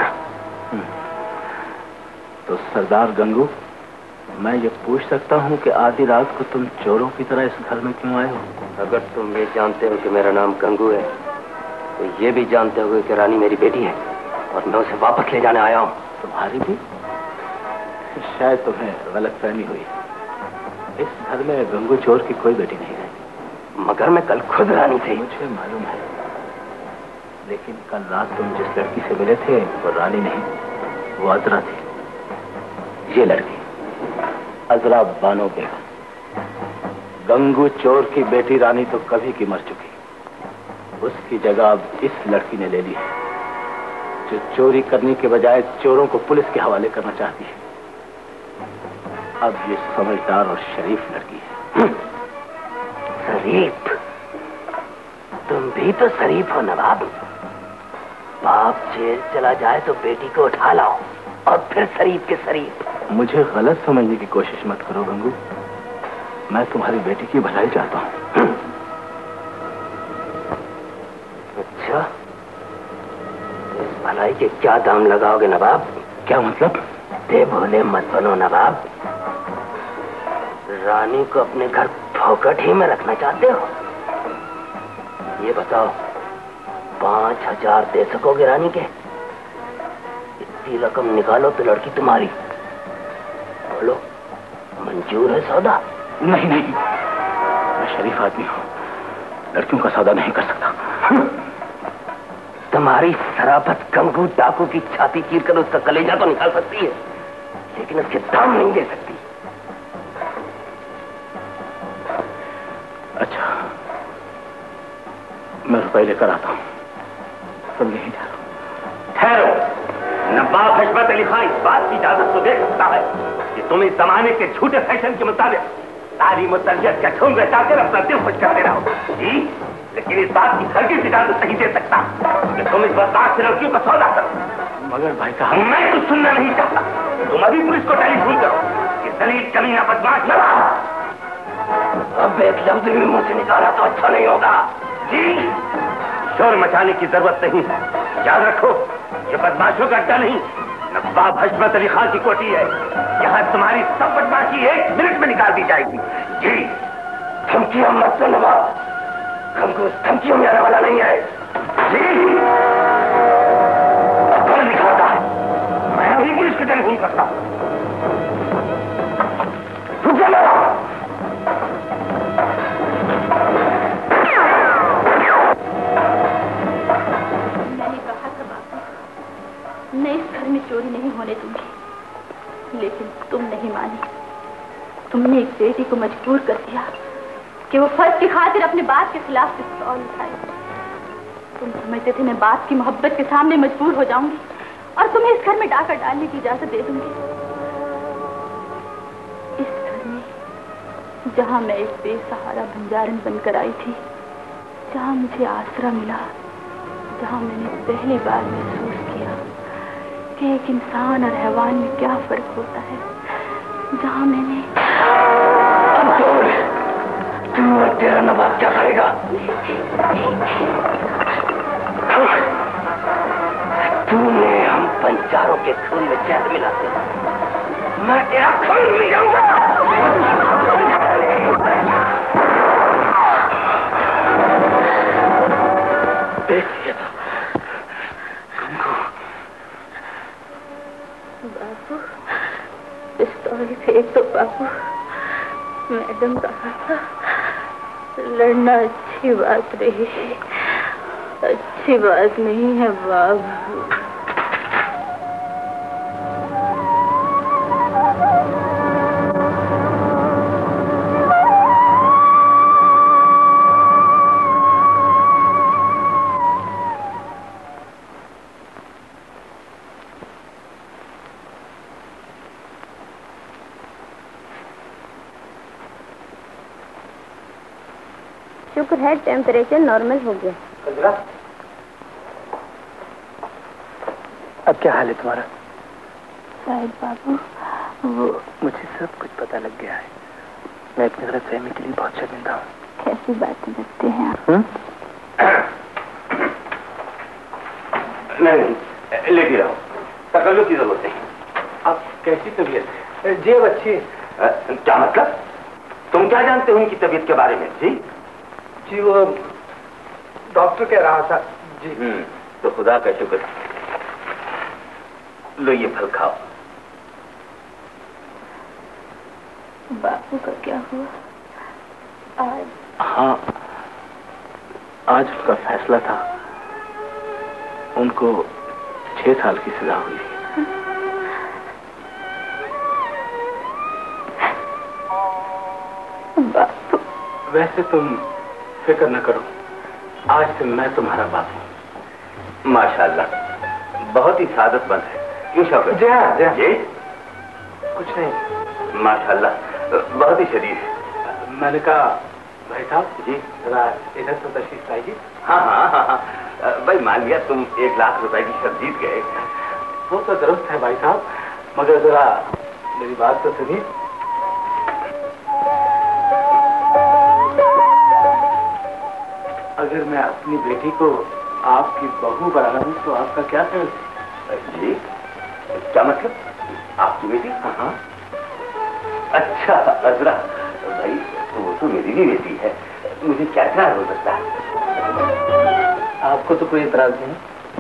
तो सरदार गंगू, मैं ये पूछ सकता हूँ कि आधी रात को तुम चोरों की तरह इस घर में क्यों आए हो? अगर तुम ये जानते हो कि मेरा नाम गंगू है, तो ये भी जानते हो कि रानी मेरी बेटी है और मैं उसे वापस ले जाने आया हूँ। तुम्हारी भी? शायद तुम्हें गलतफहमी हुई। इस घर में गंगू चोर की कोई बेटी नहीं है। मगर मैं कल खुद रानी थी। मुझे मालूम है, लेकिन कल रात तुम जिस लड़की से मिले थे वो रानी नहीं, वो अजरा थी। ये लड़की अजरा बानो बेगम। गंगू चोर की बेटी रानी तो कभी की मर चुकी, उसकी जगह अब इस लड़की ने ले ली है, जो चोरी करने के बजाय चोरों को पुलिस के हवाले करना चाहती है। अब ये समझदार और शरीफ लड़की है। शरीफ? तुम भी तो शरीफ हो नवाब। बाप जेल चला जाए तो बेटी को उठा लाओ और फिर शरीफ के शरीफ। मुझे गलत समझने की कोशिश मत करो गंगू, मैं तुम्हारी बेटी की भलाई चाहता हूँ। अच्छा, इस भलाई के क्या दाम लगाओगे नवाब? क्या मतलब? दे भोले मत बनो नवाब। रानी को अपने घर फोकट ही में रखना चाहते हो? ये बताओ, पांच हजार दे सकोगे रानी के? इतनी रकम निकालो तो लड़की तुम्हारी। बोलो, मंजूर है सौदा? नहीं नहीं, मैं शरीफ आदमी हूँ, लड़कियों का सौदा नहीं कर सकता। तुम्हारी शराफत गंगू डाकू की छाती चीर कर उसका कलेजा तो निकाल सकती है, लेकिन उसके दाम नहीं दे सकती। अच्छा, मैं रुपए लेकर आता हूँ, तुम यहीं ठहरो। ठहरो, नवाब हशमत अली खान इस बात की इजाजत तो दे सकता है कि तुम इस जमाने के झूठे फैशन के मुताबिक तालीम और तरबियत का ठूम बैठाकर अपना दिल खुश करते रहो। जी, लेकिन इस बात की हरगिज़ इजाजत नहीं दे सकता कि तुम इस बदमाश लड़कियों का सौदा करो। मगर भाई साहब, मैं कुछ सुनना नहीं चाहता। तुम अभी पुलिस को टेलीफोन करो कि दलील कमीना बदमाश लड़ा। अब एक लफ्ज भी मुंह से निकाला तो अच्छा नहीं होगा। जी, शोर मचाने की जरूरत नहीं, याद रखो ये बदमाशों का अड्डा नहीं, नवाब हशमत अली खान की कोठी है। यहाँ तुम्हारी सब बदमाशी एक मिनट में निकाल दी जाएगी। जी, धमकियां मत दो नवाब, हमको धमकियों में आने वाला नहीं है। जी, कौन निकालता है? मैं अभी पुलिस को टेलीफोन करता हूँ। मैं इस घर में चोरी नहीं होने दूंगी, लेकिन तुम नहीं मानी। तुमने एक बेटी को मजबूर कर दिया कि वो फर्ज की खातिर अपने बाप के खिलाफ पिस्तौल उठाए। तुम समझते थे मैं बाप की मोहब्बत के सामने मजबूर हो जाऊंगी और तुम्हें इस घर में डाका डालने की इजाजत दे दूंगी। इस घर में जहां मैं एक बेसहारा बंजारन बनकर आई थी, जहां मुझे आसरा मिला, जहां मैंने पहली बार महसूस किया कि एक इंसान और हैवान में क्या फर्क होता है, जहां मैंने तू और तेरा नवाब क्या करेगा? तूने हम पंचारों के खून में जहर मिलाते, मैं तेरा खून मिलाऊंगा। बाबू, पिस्तौल फेंक दो बाबू। मैडम कहा था लड़ना अच्छी बात रही, अच्छी बात नहीं है बाबू। शुक्र है टेम्परेचर नॉर्मल हो गया। कंजरा, अब क्या हाल है तुम्हारा? साहिब बाबू, वो मुझे सब कुछ पता लग गया है। मैं अपनी गलत फहमी के लिए बहुत शर्मिंदा हूँ। कैसी बातें करते हैं आप? नहीं नहीं, लेटी रहो, तकल्लुफ की जरूरत नहीं। अब कैसी तबीयत है? जी अब अच्छी है। क्या मतलब? तुम क्या जानते हो उनकी तबीयत के बारे में? जी जी वो डॉक्टर कह रहा था। जी हम्म, तो खुदा का शुक्र। लो ये फल खाओ। बापू का क्या हुआ आज? हाँ, आज उसका फैसला था। उनको छह साल की सजा हुई है। बापू, वैसे तुम फिक्र न करो, आज से मैं तुम्हारा बाप हूँ। माशाल्लाह, बहुत ही सादतमंद है। क्यों शौकत? जी हाँ, जी हाँ। जी कुछ नहीं। माशाल्लाह, बहुत ही शरीफ है। मैंने कहा भाई साहब जी जरा इधर तो तशरीफ लाइए। हाँ हाँ हाँ हाँ, भाई मान लिया तुम एक लाख रुपए की शर्त जीत गए। वो तो दुरुस्त है भाई साहब, मगर जरा मेरी बात तो सुनिए। अगर मैं अपनी बेटी को आपकी बहू बना लूं तो आपका क्या ख्याल है? जी क्या मतलब? आपकी बेटी? हाँ। अच्छा अजरा भाई, वो तो मेरी भी बेटी है, मुझे क्या क्या हो सकता है? आपको तो कोई इतराज नहीं?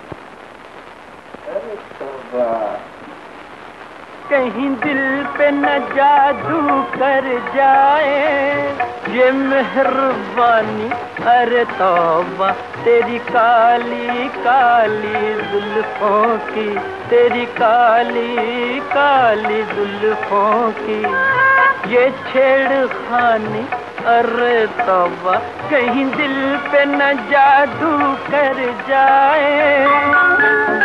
कहीं दिल पे न जादू कर जाए ये मेहरबानी, अरे तौबा तेरी काली काली जुल्फों की, तेरी काली काली जुल्फों की ये छेड़खानी, अरे तौबा कहीं दिल पे न जादू कर जाए।